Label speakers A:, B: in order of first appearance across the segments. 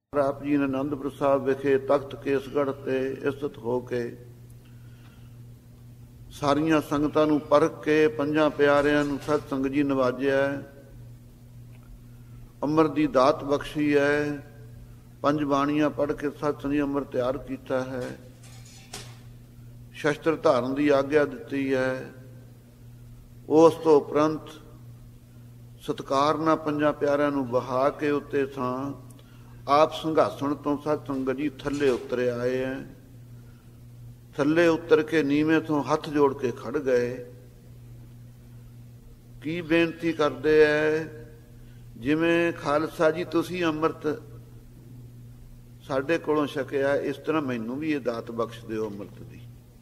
A: ਆਪ ਜੀ ਨੇ ਆਨੰਦਪੁਰ ਸਾਹਿਬ ਵਿਖੇ ਤਖਤ ਕੇਸਗੜ੍ਹ ਤੇ ਇਸਤਤ ਹੋ ਕੇ ਸਾਰੀਆਂ ਸੰਗਤਾਂ ਨੂੰ ਪਰਖ ਕੇ ਪੰਜਾਂ ਪਿਆਰਿਆਂ ਨੂੰ ਸਤ ਸੰਗਤ ਜੀ ਨਵਾਜਿਆ, ਅੰਮ੍ਰਿਤ ਦੀ ਦਾਤ ਬਖਸ਼ੀ ਹੈ, ਪੰਜ ਬਾਣੀਆਂ ਪੜ੍ਹ ਕੇ ਸਤ ਸੰਗਤ ਜੀ ਅੰਮ੍ਰਿਤ ਤਿਆਰ ਕੀਤਾ ਹੈ, ਸ਼ਸਤਰ ਧਾਰਨ ਦੀ ਆਗਿਆ ਦਿੱਤੀ ਹੈ। ਉਸ ਤੋਂ ਉਪਰੰਤ ਸਤਿਕਾਰ ਨਾਲ ਪੰਜਾਂ ਪਿਆਰਿਆਂ ਨੂੰ ਬਹਾ ਕੇ ਉੱਤੇ ਥਾਂ ਆਪ ਸਿੰਘਾਸਣ ਤੋਂ ਸਤ ਸੰਗਤ ਜੀ ਥੱਲੇ ਉਤਰ ਆਏ ਹੈ। ਥੱਲੇ ਉਤਰ ਕੇ ਨੀਵੇਂ ਤੋਂ ਹੱਥ ਜੋੜ ਕੇ ਖੜ ਗਏ। ਕੀ ਬੇਨਤੀ ਕਰਦੇ ਐ? ਜਿਵੇਂ ਖਾਲਸਾ ਜੀ ਤੁਸੀਂ ਅੰਮ੍ਰਿਤ ਸਾਡੇ ਕੋਲੋਂ ਛਕਿਆ, ਇਸ ਤਰ੍ਹਾਂ ਮੈਨੂੰ ਵੀ ਇਹ ਦਾਤ ਬਖਸ਼ ਦਿਓ ਅੰਮ੍ਰਿਤ ਦੀ।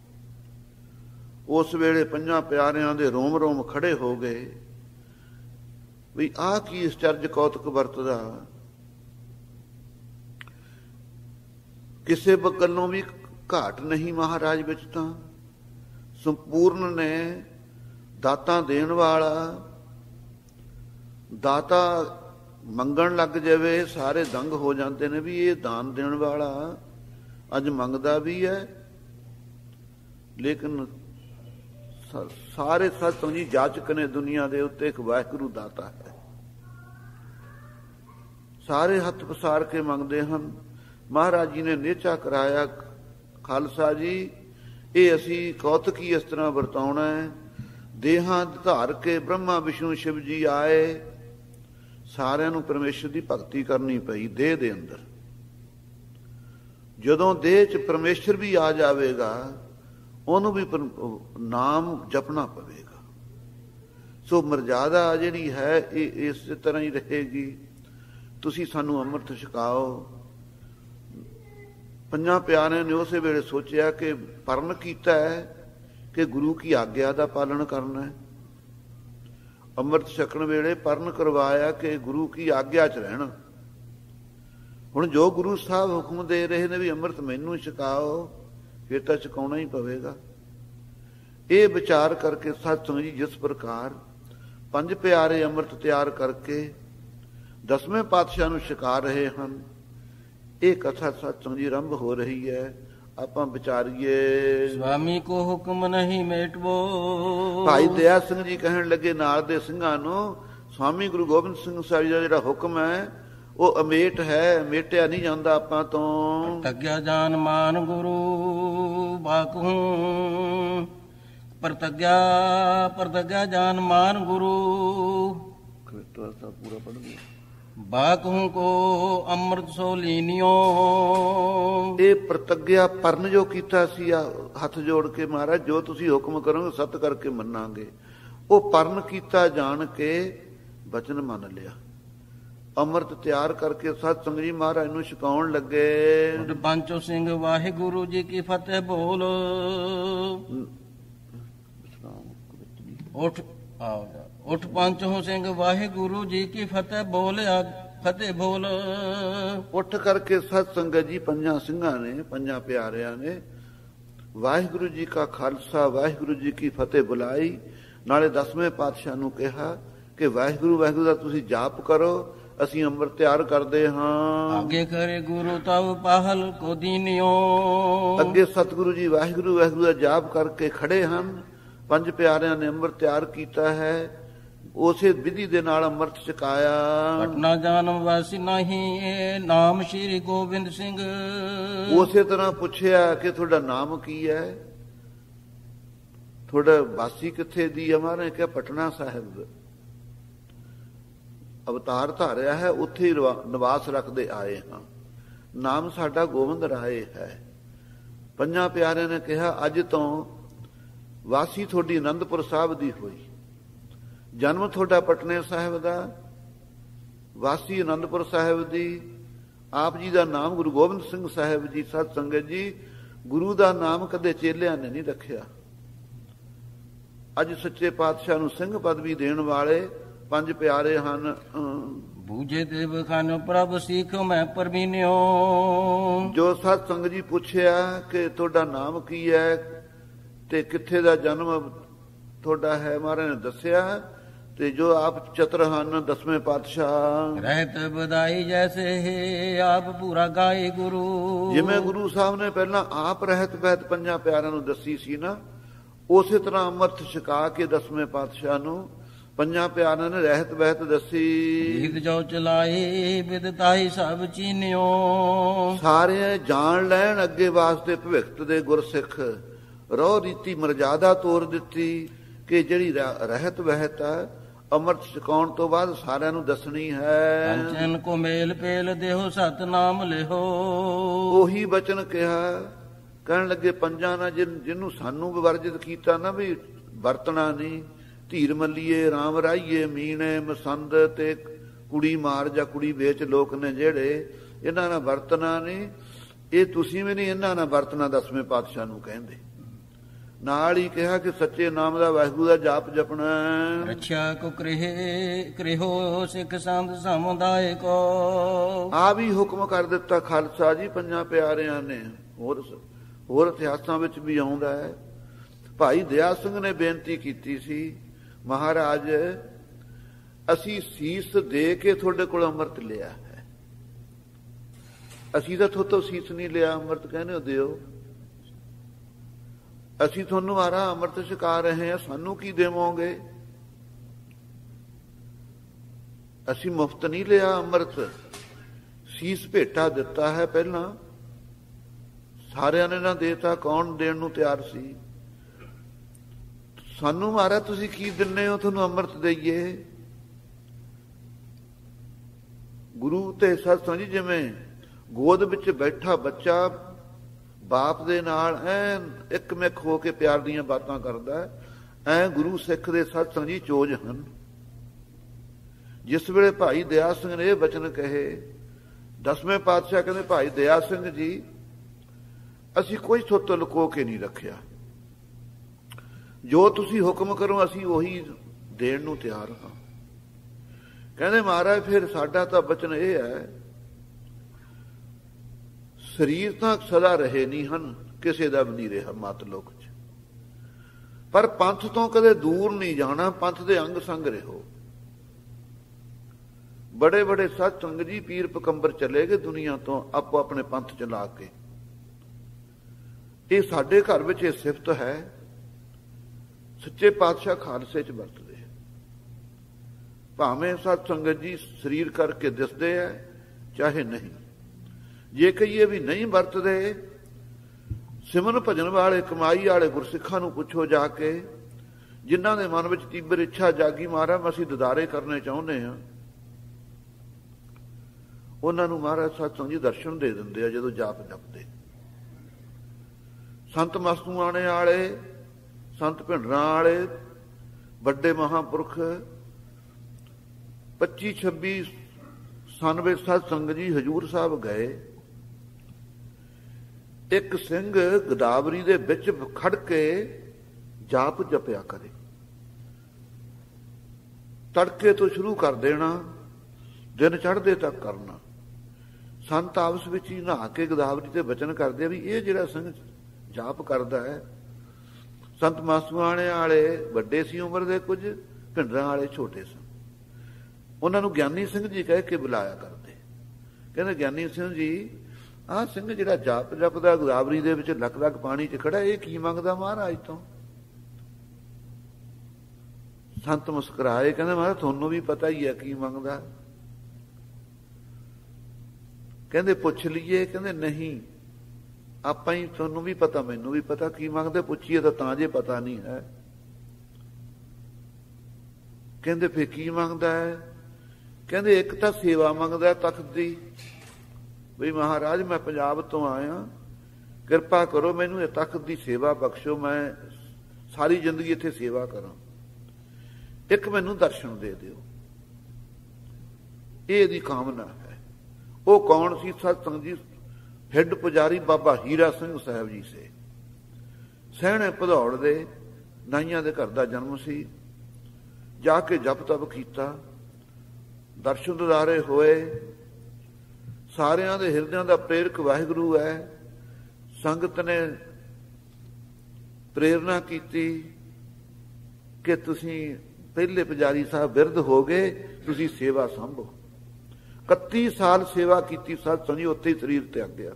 A: ਉਸ ਵੇਲੇ ਪੰਜਾਂ ਪਿਆਰਿਆਂ ਦੇ ਰੋਮ ਰੋਮ ਖੜੇ ਹੋ ਗਏ ਵੀ ਆਹ ਕੀ ਅਚਰਜ ਕੌਤਕ ਵਰਤਦਾ। ਕਿਸੇ ਬੱਕਲੋਂ ਵੀ ਘਾਟ ਨਹੀਂ ਮਹਾਰਾਜ ਵਿੱਚ, ਤਾਂ ਸੰਪੂਰਨ ਨੇ, ਦਾਤਾਂ ਦੇਣ ਵਾਲਾ। ਦਾਤਾ ਮੰਗਣ ਲੱਗ ਜਾਵੇ ਸਾਰੇ ਦੰਗ ਹੋ ਜਾਂਦੇ ਨੇ ਵੀ ਇਹ ਦਾਨ ਦੇਣ ਵਾਲਾ ਅੱਜ ਮੰਗਦਾ ਵੀ ਹੈ। ਲੇਕਿਨ ਸਾਰੇ ਸਤਿ ਜੀ ਜਾਚਕ ਨੇ ਦੁਨੀਆ ਦੇ ਉੱਤੇ, ਇੱਕ ਵਾਹਿਗੁਰੂ ਦਾਤਾ ਹੈ। ਸਾਰੇ ਹੱਥ ਪਸਾਰ ਕੇ ਮੰਗਦੇ ਹਨ। ਮਹਾਰਾਜ ਜੀ ਨੇ ਨੇਚਾ ਕਰਾਇਆ, ਖਾਲਸਾ ਜੀ ਇਹ ਅਸੀਂ ਕੌਤਕੀ ਇਸ ਤਰ੍ਹਾਂ ਵਰਤਾਉਣਾ ਹੈ। ਦੇਹਾਂ ਧਾਰ ਕੇ ਬ੍ਰਹਮਾ ਵਿਸ਼ਨੂੰ ਸ਼ਿਵ ਜੀ ਆਏ, ਸਾਰਿਆਂ ਨੂੰ ਪਰਮੇਸ਼ਰ ਦੀ ਭਗਤੀ ਕਰਨੀ ਪਈ ਦੇਹ ਦੇ ਅੰਦਰ। ਜਦੋਂ ਦੇਹ 'ਚ ਪਰਮੇਸ਼ਰ ਵੀ ਆ ਜਾਵੇਗਾ, ਉਹਨੂੰ ਵੀ ਨਾਮ ਜਪਣਾ ਪਵੇਗਾ। ਸੋ ਮਰਜ਼ਾਦਾ ਜਿਹੜੀ ਹੈ ਇਹ ਇਸੇ ਤਰ੍ਹਾਂ ਹੀ ਰਹੇਗੀ। ਤੁਸੀਂ ਸਾਨੂੰ ਅੰਮ੍ਰਿਤ ਛਕਾਓ। ਪੰਜਾਂ ਪਿਆਰਿਆਂ ਨੇ ਉਸੇ ਵੇਲੇ ਸੋਚਿਆ ਕਿ ਪਰਨ ਕੀਤਾ ਹੈ ਕਿ ਗੁਰੂ ਕੀ ਆਗਿਆ ਦਾ ਪਾਲਣ ਕਰਨਾ ਹੈ। ਅੰਮ੍ਰਿਤ ਛਕਣ ਵੇਲੇ ਪਰਨ ਕਰਵਾਇਆ ਕਿ ਗੁਰੂ ਕੀ ਆਗਿਆ 'ਚ ਰਹਿਣਾ। ਹੁਣ ਜੋ ਗੁਰੂ ਸਾਹਿਬ ਹੁਕਮ ਦੇ ਰਹੇ ਨੇ ਵੀ ਅੰਮ੍ਰਿਤ ਮੈਨੂੰ ਛਕਾਓ, ਫਿਰ ਤਾਂ ਛਕਾਉਣਾ ਹੀ ਪਵੇਗਾ। ਇਹ ਵਿਚਾਰ ਕਰਕੇ ਸਤ ਸੰਗਤ ਜੀ ਜਿਸ ਪ੍ਰਕਾਰ ਪੰਜ ਪਿਆਰੇ ਅੰਮ੍ਰਿਤ ਤਿਆਰ ਕਰਕੇ ਦਸਵੇਂ ਪਾਤਸ਼ਾਹ ਨੂੰ ਛਕਾ ਰਹੇ ਹਨ, ਇਹ ਕਥਾ ਸਤ ਸੰਗਤ ਜੀ ਆਰੰਭ ਹੋ ਰਹੀ ਹੈ। ਆਪਾਂ ਵਿਚਾਰੀਏ।
B: ਸਵਾਮੀ ਕੋ ਹੁਕਮ ਨਹੀਂ ਮੇਟਵੋ।
A: ਭਾਈ ਦਇਆ ਸਿੰਘ ਜੀ ਕਹਿਣ ਲੱਗੇ ਨਾਲ ਦੇ ਸਿੰਘਾਂ ਨੂੰ, ਸਵਾਮੀ ਗੁਰੂ ਗੋਬਿੰਦ ਸਿੰਘ ਸਾਹਿਬ ਦਾ ਜਿਹੜਾ ਹੁਕਮ ਹੈ ਉਹ ਅਮੇਟ ਹੈ, ਮੇਟਿਆ ਨਹੀਂ ਜਾਂਦਾ ਆਪਾਂ ਤੋਂ।
B: ਪ੍ਰਤੱਗਿਆ ਜਾਨ ਮਾਨ ਗੁਰੂ ਬਾਕੂ, ਪ੍ਰਤੱਗਿਆ ਜਾਨ ਮਾਨ ਗੁਰੂ
A: ਪੂਰਾ ਪੜ੍ਹਦੇ
B: ਬਾਕੂ ਕੋ ਅੰਮ੍ਰਿਤ ਸੋ ਲੀਨਿਓ।
A: ਇਹ ਪ੍ਰਤੱਗਿਆ ਪਰਨ ਜੋ ਕੀਤਾ ਸੀ ਹੱਥ ਜੋੜ ਕੇ, ਮਹਾਰਾਜ ਜੋ ਤੁਸੀਂ ਹੁਕਮ ਕਰੋਗੇ ਸਤ ਕਰਕੇ ਮੰਨਾਂਗੇ, ਉਹ ਪਰਨ ਕੀਤਾ ਜਾਣ ਕੇ ਬਚਨ ਮੰਨ ਲਿਆ। ਅੰਮ੍ਰਿਤ ਤਿਆਰ ਕਰਕੇ ਸਤ ਸੰਗਤ ਜੀ ਮਹਾਰਾਜ ਨੂੰ ਛਕਾਉਣ ਲੱਗੇ।
B: ਪੰਚੋ ਸਿੰਘ ਵਾਹਿਗੁਰੂ ਜੀ ਕੀ ਫਤਿਹ ਬੋਲ। ਉਠ ਪੰਚੋ ਸਿੰਘ ਵਾਹਿਗੁਰੂ ਜੀ ਕੀ ਫਤਿਹ ਬੋਲਿਆ, ਫਤਿਹ ਬੋਲ।
A: ਉੱਠ ਕਰਕੇ ਸਤ ਸੰਗਤ ਜੀ ਪੰਜਾਂ ਸਿੰਘਾਂ ਨੇ, ਪੰਜਾਂ ਪਿਆਰਿਆਂ ਨੇ ਵਾਹਿਗੁਰੂ ਜੀ ਕਾ ਖਾਲਸਾ ਵਾਹਿਗੁਰੂ ਜੀ ਕੀ ਫਤਿਹ ਬੁਲਾਈ। ਨਾਲੇ ਦਸਵੇਂ ਪਾਤਸ਼ਾਹ ਨੂੰ ਕਿਹਾ ਕਿ ਵਾਹਿਗੁਰੂ ਵਾਹਿਗੁਰੂ ਦਾ ਤੁਸੀਂ ਜਾਪ ਕਰੋ, ਅਸੀਂ ਅੰਮ੍ਰਿਤ ਤਿਆਰ ਕਰਦੇ ਹਾਂ।
B: ਅੱਗੇ ਕਰੇ ਗੁਰੂ ਤਵ ਪਾਹਲ ਕੋ ਦੀਨਿਓ।
A: ਅੱਗੇ ਸਤਿਗੁਰੂ ਜੀ ਵਾਹਿਗੁਰੂ ਵਾਹਿਗੁਰੂ ਦਾ ਜਾਪ ਕਰਕੇ ਖੜੇ ਹਨ। ਪੰਜ ਪਿਆਰਿਆਂ ਨੇ ਅੰਮ੍ਰਿਤ ਤਿਆਰ ਕੀਤਾ ਹੈ। ਉਸੇ ਵਿਧੀ ਦੇ ਨਾਲ ਅੰਮ੍ਰਿਤ ਛਕਾਇਆ।
B: ਪਟਨਾ ਜਾਨਮ ਵਾਸੀ ਨਹੀਂ ਨਾਮ ਸ਼੍ਰੀ ਗੋਬਿੰਦ ਸਿੰਘ।
A: ਉਸੇ ਤਰ੍ਹਾਂ ਪੁੱਛਿਆ ਕਿ ਤੁਹਾਡਾ ਨਾਮ ਕੀ ਹੈ, ਤੁਹਾਡਾ ਵਾਸੀ ਕਿੱਥੇ ਦੀ ਹੈ? ਮਹਾਰਾਜ ਨੇ ਕਿਹਾ ਪਟਨਾ ਸਾਹਿਬ ਅਵਤਾਰ ਧਾਰਿਆ ਹੈ, ਉੱਥੇ ਹੀ ਨਿਵਾਸ ਰੱਖਦੇ ਆਏ ਹਾਂ। ਨਾਮ ਸਾਡਾ ਗੋਬਿੰਦ ਰਾਏ ਹੈ। ਪੰਜਾਂ ਪਿਆਰਿਆਂ ਨੇ ਕਿਹਾ ਅੱਜ ਤੋਂ ਵਾਸੀ ਤੁਹਾਡੀ ਆਨੰਦਪੁਰ ਸਾਹਿਬ ਦੀ ਹੋਈ, ਜਨਮ ਤੁਹਾਡਾ ਪਟਨੇ ਸਾਹਿਬ ਦਾ, ਵਾਸੀ ਆਨੰਦਪੁਰ ਸਾਹਿਬ ਦੀ। ਆਪ ਜੀ ਦਾ ਨਾਮ ਗੁਰੂ ਗੋਬਿੰਦ ਸਿੰਘ ਸਾਹਿਬ ਜੀ। ਸਤ ਸੰਗਤ ਜੀ ਗੁਰੂ ਦਾ ਨਾਮ ਕਦੇ ਚੇਲਿਆਂ ਨੇ ਨਹੀਂ ਰੱਖਿਆ। ਅੱਜ ਸੱਚੇ ਪਾਤਸ਼ਾਹ ਨੂੰ ਸਿੰਘ ਪਦਵੀ ਦੇਣ ਵਾਲੇ ਪੰਜ ਪਿਆਰੇ ਹਨ।
B: ਬੂਝੇ ਦੇਵ ਖਾਨ ਪ੍ਰਭ ਸਿੱਖ ਮੈਂ ਪਰਵੀਨਿਓ।
A: ਜੋ ਸਤ ਸੰਗਤ ਜੀ ਪੁੱਛਿਆ ਕਿ ਤੁਹਾਡਾ ਨਾਮ ਕੀ ਹੈ ਤੇ ਕਿੱਥੇ ਦਾ ਜਨਮ ਤੁਹਾਡਾ ਹੈ, ਮਹਾਰਾਜ ਨੇ ਦੱਸਿਆ ਤੇ ਜੋ ਆਪ ਚਤਰ ਹਨ ਦਸਵੇਂ ਪਾਤਸ਼ਾਹ।
B: ਰਹਿਤ ਬਧਾਈ ਜੈਸੇ ਹੈ ਆਪ ਪੂਰਾ ਗਾਏ ਗੁਰੂ।
A: ਜਿਵੇਂ ਗੁਰੂ ਸਾਹਿਬ ਨੇ ਪਹਿਲਾਂ ਆਪ ਰਹਿਤ ਬਹਿਤ ਪੰਜਾਂ ਪਿਆਰਿਆਂ ਨੂੰ ਦੱਸੀ ਸੀ ਨਾ, ਉਸੇ ਤਰ੍ਹਾਂ ਅੰਮ੍ਰਿਤ ਛਕਾ ਕੇ ਦਸਵੇਂ ਪਾਤਸ਼ਾਹ ਨੂੰ ਪੰਜਾਂ ਪਿਆਰਿਆਂ ਨੇ ਰਹਿਤ ਬਹਿਤ ਦੱਸੀ।
B: ਰੀਤ ਜੋ ਚਲਾਏ ਵਿਦਤਾਈ ਸਭ ਚੀਨਿਓ।
A: ਸਾਰੇ ਜਾਣ ਲੈਣ ਅੱਗੇ ਵਾਸਤੇ ਭਵਿਖਤ ਦੇ ਗੁਰਸਿੱਖ ਰੋਹ ਰੀਤੀ ਮਰਜ਼ਾਦਾ ਤੋਰ ਦਿੱਤੀ ਕਿ ਜਿਹੜੀ ਰਹਿਤ ਬਹਿਤ ਹੈ ਅੰਮ੍ਰਿਤ ਛਕਾਉਣ ਤੋਂ ਬਾਅਦ ਸਾਰਿਆਂ ਨੂੰ ਦੱਸਣੀ ਹੈ।
B: ਪੰਚਨ ਕੋ ਮੇਲ ਪੇਲ ਦੇਹੋ ਸਤਨਾਮ ਲਿਹੋ।
A: ਉਹੀ ਬਚਨ ਕਿਹਾ, ਕਹਿਣ ਲੱਗੇ ਪੰਜਾਂ ਨਾਲ ਜਿਹਨੂੰ ਸਾਨੂੰ ਵਿਵਰਜਿਤ ਕੀਤਾ ਨਾ ਵੀ ਵਰਤਣਾ ਨਹੀਂ, ਧੀਰ ਮੱਲੀਏ ਰਾਮ ਰਾਈਏ ਮੀਣੇ ਮਸੰਦ ਤੇ ਕੁੜੀ ਮਾਰ ਜਾਂ ਕੁੜੀ ਵੇਚ ਲੋਕ ਨੇ ਜਿਹੜੇ, ਇਹਨਾਂ ਨਾਲ ਵਰਤਣਾ ਨਹੀਂ। ਇਹ ਤੁਸੀਂ ਵੀ ਨਹੀਂ ਇਹਨਾਂ ਨਾਲ ਵਰਤਣਾ ਦਸਵੇਂ ਪਾਤਸ਼ਾਹ ਨੂੰ ਕਹਿੰਦੇ। ਨਾਲ ਹੀ ਕਿਹਾ ਕਿ ਸੱਚੇ ਨਾਮ ਦਾ ਵਾਹਿਗੁਰੂ ਦਾ ਜਾਪ ਜਪਣਾ।
B: ਰੱਖਿਆ ਕੋ ਕ੍ਰਿਹੋ ਸਿੱਖ ਸੰਤ ਸਮੁਦਾਇ ਕੋ।
A: ਆ ਵੀ ਹੁਕਮ ਕਰ ਦਿੱਤਾ ਖਾਲਸਾ ਜੀ ਪੰਜਾਂ ਪਿਆਰਿਆਂ ਨੇ। ਹੋਰ ਇਤਿਹਾਸਾਂ ਵਿੱਚ ਵੀ ਆਉਂਦਾ ਹੈ। ਭਾਈ ਦਇਆ ਸਿੰਘ ਨੇ ਬੇਨਤੀ ਕੀਤੀ ਸੀ, ਮਹਾਰਾਜ ਅਸੀਂ ਸੀਸ ਦੇ ਕੇ ਤੁਹਾਡੇ ਕੋਲ ਅੰਮ੍ਰਿਤ ਲਿਆ ਹੈ, ਅਸੀਂ ਤਾਂ ਤੁਹਾਤੋਂ ਸੀਸ ਨਹੀਂ ਲਿਆ, ਅੰਮ੍ਰਿਤ ਕਹਿੰਦੇ ਹੋ ਦਿਓ। ਅਸੀਂ ਤੁਹਾਨੂੰ ਆਰਾ ਅੰਮ੍ਰਿਤ ਛਕਾ ਰਹੇ ਹਾਂ, ਸਾਨੂੰ ਕੀ ਦੇਵੋਗੇ? ਅਸੀਂ ਮੁਫਤ ਨਹੀਂ ਲਿਆ ਅੰਮ੍ਰਿਤ, ਸੀਸ ਭੇਟਾ ਦਿੱਤਾ ਹੈ। ਪਹਿਲਾਂ ਸਾਰਿਆਂ ਨੇ ਨਾ ਦੇਤਾ, ਕੌਣ ਦੇਣ ਨੂੰ ਤਿਆਰ ਸੀ? ਸਾਨੂੰ ਮਹਾਰਾਜ ਤੁਸੀਂ ਕੀ ਦਿੰਦੇ ਹੋ, ਤੁਹਾਨੂੰ ਅੰਮ੍ਰਿਤ ਦੇਈਏ? ਗੁਰੂ ਤੇ ਸਤਸੰਗ ਜੀ ਜਿਵੇਂ ਗੋਦ ਵਿੱਚ ਬੈਠਾ ਬੱਚਾ ਬਾਪ ਦੇ ਨਾਲ ਐ ਇੱਕਮਿਕ ਹੋ ਕੇ ਪਿਆਰ ਦੀਆਂ ਬਾਤਾਂ ਕਰਦਾ, ਐ ਗੁਰੂ ਸਿੱਖ ਦੇ ਸਤਸੰਗ ਜੀ ਚੋਜ ਹਨ। ਜਿਸ ਵੇਲੇ ਭਾਈ ਦਇਆ ਸਿੰਘ ਨੇ ਇਹ ਬਚਨ ਕਹੇ, ਦਸਵੇਂ ਪਾਤਸ਼ਾਹ ਕਹਿੰਦੇ ਭਾਈ ਦਇਆ ਸਿੰਘ ਜੀ ਅਸੀਂ ਕੋਈ ਥੋਤੋਂ ਲੁਕੋ ਕੇ ਨਹੀਂ ਰੱਖਿਆ, ਜੋ ਤੁਸੀਂ ਹੁਕਮ ਕਰੋ ਅਸੀਂ ਉਹੀ ਦੇਣ ਨੂੰ ਤਿਆਰ ਹਾਂ। ਕਹਿੰਦੇ ਮਹਾਰਾਜ ਫਿਰ ਸਾਡਾ ਤਾਂ ਬਚਨ ਇਹ ਹੈ, ਸਰੀਰ ਤਾਂ ਸਦਾ ਰਹੇ ਨਹੀਂ ਹਨ, ਕਿਸੇ ਦਾ ਵੀ ਨਹੀਂ ਰਿਹਾ ਮਤ ਲੋਕ ਚ, ਪਰ ਪੰਥ ਤੋਂ ਕਦੇ ਦੂਰ ਨਹੀਂ ਜਾਣਾ, ਪੰਥ ਦੇ ਅੰਗ ਸੰਗ ਰਹੋ। ਬੜੇ ਬੜੇ ਸਤ ਸੰਗ ਜੀ ਪੀਰ ਪਕੰਬਰ ਚਲੇ ਗਏ ਦੁਨੀਆ ਤੋਂ ਆਪੋ ਆਪਣੇ ਪੰਥ ਚ ਲਾ ਕੇ। ਇਹ ਸਾਡੇ ਘਰ ਵਿੱਚ ਇਹ ਸਿਫਤ ਹੈ, ਸੱਚੇ ਪਾਤਸ਼ਾਹ ਖਾਲਸੇ ਚ ਵਰਤਦੇ। ਭਾਵੇਂ ਸਤ ਸੰਗਤ ਜੀ ਸਰੀਰ ਕਰਕੇ ਦਿਸਦੇ ਆ ਚਾਹੇ ਨਹੀਂ। ਜੇ ਕਹੀਏ ਵੀ ਨਹੀਂ ਵਰਤਦੇ, ਸਿਮਰਨ ਭਜਨ ਵਾਲੇ ਕਮਾਈ ਵਾਲੇ ਗੁਰਸਿੱਖਾਂ ਨੂੰ ਪੁੱਛੋ ਜਾ ਕੇ, ਜਿਨ੍ਹਾਂ ਦੇ ਮਨ ਵਿੱਚ ਤੀਬਰ ਇੱਛਾ ਜਾਗੀ ਮਹਾਰਾਜ ਅਸੀਂ ਦਿਦਾਰੇ ਕਰਨੇ ਚਾਹੁੰਦੇ ਹਾਂ, ਉਹਨਾਂ ਨੂੰ ਮਹਾਰਾਜ ਸਤਸੰਗ ਜੀ ਦਰਸ਼ਨ ਦੇ ਦਿੰਦੇ ਆ ਜਦੋਂ ਜਾਪ ਜਪਦੇ। ਸੰਤ ਮਸਤੂਆਣੇ ਵਾਲੇ, ਸੰਤ ਭਿੰਡਰਾਂ ਵਾਲੇ ਵੱਡੇ ਮਹਾਂਪੁਰਖ 25-26 ਸਨ ਵਿੱਚ ਸਤਸੰਗ ਜੀ ਹਜੂਰ ਸਾਹਿਬ ਗਏ। ਇੱਕ ਸਿੰਘ ਗੋਦਾਵਰੀ ਦੇ ਵਿੱਚ ਖੜ ਕੇ ਜਾਪ ਜਪਿਆ ਕਰੇ, ਤੜਕੇ ਤੋਂ ਸ਼ੁਰੂ ਕਰ ਦੇਣਾ, ਦਿਨ ਚੜ੍ਹਦੇ ਤੱਕ ਕਰਨਾ। ਸੰਤ ਆਪਸ ਵਿੱਚ ਹੀ ਨਹਾ ਕੇ ਗੋਦਾਵਰੀ ਤੇ ਬਚਨ ਕਰਦੇ ਵੀ ਇਹ ਜਿਹੜਾ ਸਿੰਘ ਜਾਪ ਕਰਦਾ ਹੈ। ਸੰਤ ਮਾਸੂਆਣੇ ਵਾਲੇ ਵੱਡੇ ਸੀ ਉਮਰ ਦੇ, ਕੁਝ ਭਿੰਡਰਾਂ ਵਾਲੇ ਛੋਟੇ ਸਨ। ਉਹਨਾਂ ਨੂੰ ਗਿਆਨੀ ਸਿੰਘ ਜੀ ਕਹਿ ਕੇ ਬੁਲਾਇਆ ਕਰਦੇ। ਕਹਿੰਦੇ ਗਿਆਨੀ ਸਿੰਘ ਜੀ ਆਹ ਸਿੰਘ ਜਿਹੜਾ ਜਾਪ ਜਪਦਾ ਗੋਦਾਵਰੀ ਦੇ ਵਿੱਚ ਲੱਖ ਲੱਖ ਪਾਣੀ 'ਚ ਖੜਾ, ਇਹ ਕੀ ਮੰਗਦਾ ਮਹਾਰਾਜ ਤੋਂ? ਸੰਤ ਮੁਸਕਰਾਏ, ਕਹਿੰਦੇ ਮਹਾਰਾਜ ਤੁਹਾਨੂੰ ਵੀ ਪਤਾ ਹੀ ਹੈ ਕੀ ਮੰਗਦਾ। ਕਹਿੰਦੇ ਪੁੱਛ ਲਈਏ? ਕਹਿੰਦੇ ਨਹੀਂ, ਆਪਾਂ ਹੀ, ਤੁਹਾਨੂੰ ਵੀ ਪਤਾ ਮੈਨੂੰ ਵੀ ਪਤਾ ਕੀ ਮੰਗਦੇ, ਪੁੱਛੀਏ ਤਾਂ ਜੇ ਪਤਾ ਨਹੀਂ ਹੈ। ਕਹਿੰਦੇ ਫੇਰ ਕੀ ਮੰਗਦਾ ਹੈ? ਕਹਿੰਦੇ ਇੱਕ ਤਾਂ ਸੇਵਾ ਮੰਗਦਾ ਤਖਤ ਦੀ, ਵੀ ਮਹਾਰਾਜ ਮੈਂ ਪੰਜਾਬ ਤੋਂ ਆਇਆ, ਕਿਰਪਾ ਕਰੋ ਮੈਨੂੰ ਇਹ ਤਖਤ ਦੀ ਸੇਵਾ ਬਖਸ਼ੋ, ਮੈਂ ਸਾਰੀ ਜ਼ਿੰਦਗੀ ਇੱਥੇ ਸੇਵਾ ਕਰਾਂ। ਇੱਕ ਮੈਨੂੰ ਦਰਸ਼ਨ ਦੇ ਦਿਓ, ਇਹ ਇਹਦੀ ਕਾਮਨਾ ਹੈ। ਉਹ ਕੌਣ ਸੀ? ਸਤਸੰਗ ਜੀ ਹੈੱਡ ਪੁਜਾਰੀ ਬਾਬਾ ਹੀਰਾ ਸਿੰਘ ਸਾਹਿਬ ਜੀ ਸੇ, ਸਹਿਣੇ ਭਦੌੜ ਦੇ ਨਾਈਆਂ ਦੇ ਘਰ ਦਾ ਜਨਮ ਸੀ। ਜਾ ਕੇ ਜਪ ਤਪ ਕੀਤਾ, ਦਰਸ਼ਨ ਦਿਦਾਰੇ ਹੋਏ। ਸਾਰਿਆਂ ਦੇ ਹਿਰਦਿਆਂ ਦਾ ਪ੍ਰੇਰਕ ਵਾਹਿਗੁਰੂ ਹੈ। ਸੰਗਤ ਨੇ ਪ੍ਰੇਰਨਾ ਕੀਤੀ ਕਿ ਤੁਸੀਂ ਪਹਿਲੇ ਪੁਜਾਰੀ ਸਾਹਿਬ ਬਿਰਧ ਹੋ ਗਏ, ਤੁਸੀਂ ਸੇਵਾ ਸੰਭੋ। 31 ਸਾਲ ਸੇਵਾ ਕੀਤੀ ਸਾਧ ਸੰਗਤ ਜੀ, ਉੱਥੇ ਹੀ ਸਰੀਰ ਤਿਆਗ ਗਿਆ।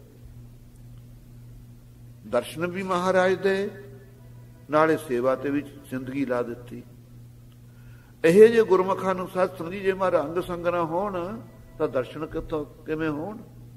A: ਦਰਸ਼ਨ ਵੀ ਮਹਾਰਾਜ ਦੇ, ਨਾਲੇ ਸੇਵਾ ਤੇ ਵੀ ਜ਼ਿੰਦਗੀ ਲਾ ਦਿੱਤੀ। ਇਹ ਜੇ ਗੁਰਮੁਖਾਂ ਨੂੰ ਸਾਧ ਸੰਗਤ ਜੀ ਜੇ ਮਹਾਰਾਜ ਅੰਗ ਸੰਗ ਨਾ ਹੋਣ ਤਾਂ ਦਰਸ਼ਨ ਕਿਵੇਂ ਹੋਣ?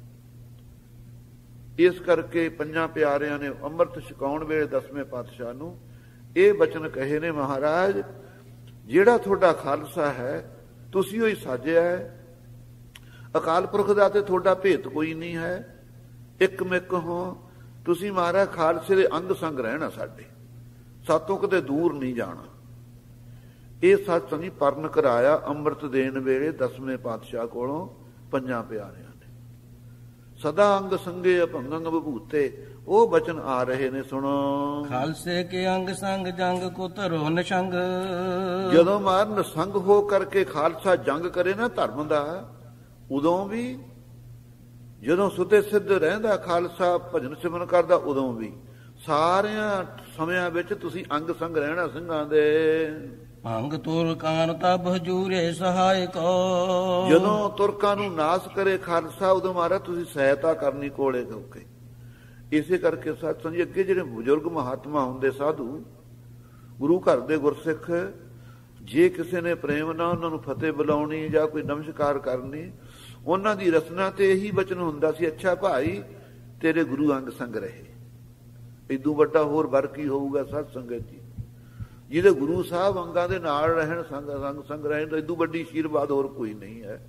A: ਇਸ ਕਰਕੇ ਪੰਜਾਂ ਪਿਆਰਿਆਂ ਨੇ ਅੰਮ੍ਰਿਤ ਛਕਾਉਣ ਵੇਲੇ ਦਸਵੇਂ ਪਾਤਸ਼ਾਹ ਨੂੰ ਇਹ ਬਚਨ ਕਹੇ ਨੇ, ਮਹਾਰਾਜ ਜਿਹੜਾ ਤੁਹਾਡਾ ਖਾਲਸਾ ਹੈ ਤੁਸੀਂ ਉਹ ਹੀ ਸਾਜਿਆ ਹੈ, ਅਕਾਲ ਪੁਰਖ ਦਾ ਤੇ ਤੁਹਾਡਾ ਭੇਤ ਕੋਈ ਨਹੀਂ ਹੈ, ਇੱਕ ਮਿੱਕ ਹੋ ਤੁਸੀਂ। ਮਹਾਰਾਜ ਖਾਲਸੇ ਦੇ ਅੰਗ ਸੰਗ ਰਹਿਣਾ, ਸਾਡੇ ਸਾਤੋਂ ਕਿਤੇ ਦੂਰ ਨਹੀਂ ਜਾਣਾ। ਇਹ ਸੱਚ ਸੰਗੀ ਪਰਨ ਕਰਾਇਆ ਅੰਮ੍ਰਿਤ ਦੇਣ ਵੇਲੇ ਦਸਵੇਂ ਪਾਤਸ਼ਾਹ ਕੋਲੋਂ ਪੰਜਾਂ ਪਿਆਰਿਆਂ ਨੇ। ਸਦਾ ਅੰਗ ਸੰਗੇ ਅਭੰਗੰ ਵਿਭੂਤੇ, ਉਹ ਬਚਨ ਆ ਰਹੇ ਨੇ, ਸੁਣੋ।
B: ਖਾਲਸੇ ਕੇ ਅੰਗ ਸੰਗ ਜੰਗ ਕੋ ਧਰੋ ਨਿਸ਼ੰਗ।
A: ਜਦੋਂ ਮਾਰ ਨਿਸੰਗ ਹੋ ਕਰਕੇ ਖਾਲਸਾ ਜੰਗ ਕਰੇ ਨਾ ਧਰਮ ਦਾ, ਉਦੋਂ ਵੀ ਜਦੋਂ ਸੁਤੇ ਸਿੱਧ ਰਹਿੰਦਾ ਖਾਲਸਾ ਭਜਨ ਸਿਮਰਨ ਕਰਦਾ, ਉਦੋਂ ਵੀ ਸਾਰਿਆਂ ਸਮਿਆਂ ਵਿੱਚ ਤੁਸੀਂ ਅੰਗ ਸੰਗ ਰਹਿਣਾ ਸਿੰਘਾਂ ਦੇ।
B: ਭੰਗ ਤੁਰਕਾਂ ਤਬ ਹਜੂਰੇ ਸਹਾਇਕ।
A: ਜਦੋਂ ਤੁਰਕਾਂ ਨੂੰ ਨਾਸ ਕਰੇ ਖਾਲਸਾ, ਉਦੋਂ ਮਹਾਰਾਜ ਤੁਸੀਂ ਸਹਾਇਤਾ ਕਰਨੀ ਕੋਲੇ ਹੋ ਕੇ। ਇਸੇ ਕਰਕੇ ਸਾਧ ਸੰਗਤ ਜੀ ਅੱਗੇ ਜਿਹੜੇ ਬਜ਼ੁਰਗ ਮਹਾਤਮਾ ਹੁੰਦੇ, ਸਾਧੂ ਗੁਰੂ ਘਰ ਦੇ ਗੁਰਸਿੱਖ, ਜੇ ਕਿਸੇ ਨੇ ਪ੍ਰੇਮ ਨਾਲ ਉਹਨਾਂ ਨੂੰ ਫਤਿਹ ਬੁਲਾਉਣੀ ਜਾਂ ਕੋਈ ਨਮਸਕਾਰ ਕਰਨੀ, ਉਹਨਾਂ ਦੀ ਰਸਨਾ ਤੇ ਇਹੀ ਬਚਨ ਹੁੰਦਾ ਸੀ, ਅੱਛਾ ਭਾਈ ਤੇਰੇ ਗੁਰੂ ਅੰਗ ਸੰਗ ਰਹੇ। ਇਦੋਂ ਵੱਡਾ ਹੋਰ ਵਰ ਕੀ ਹੋਊਗਾ ਸਾਧ ਸੰਗਤ ਜੀ? ਜਿਹਦੇ ਗੁਰੂ ਸਾਹਿਬ ਅੰਗਾਂ ਦੇ ਨਾਲ ਰਹਿਣ, ਸੰਗ ਸੰਗ ਰਹਿਣ, ਤਾਂ ਇਦੋਂ ਵੱਡੀ ਆਸ਼ੀਰਵਾਦ ਹੋਰ ਕੋਈ ਨਹੀਂ ਹੈ।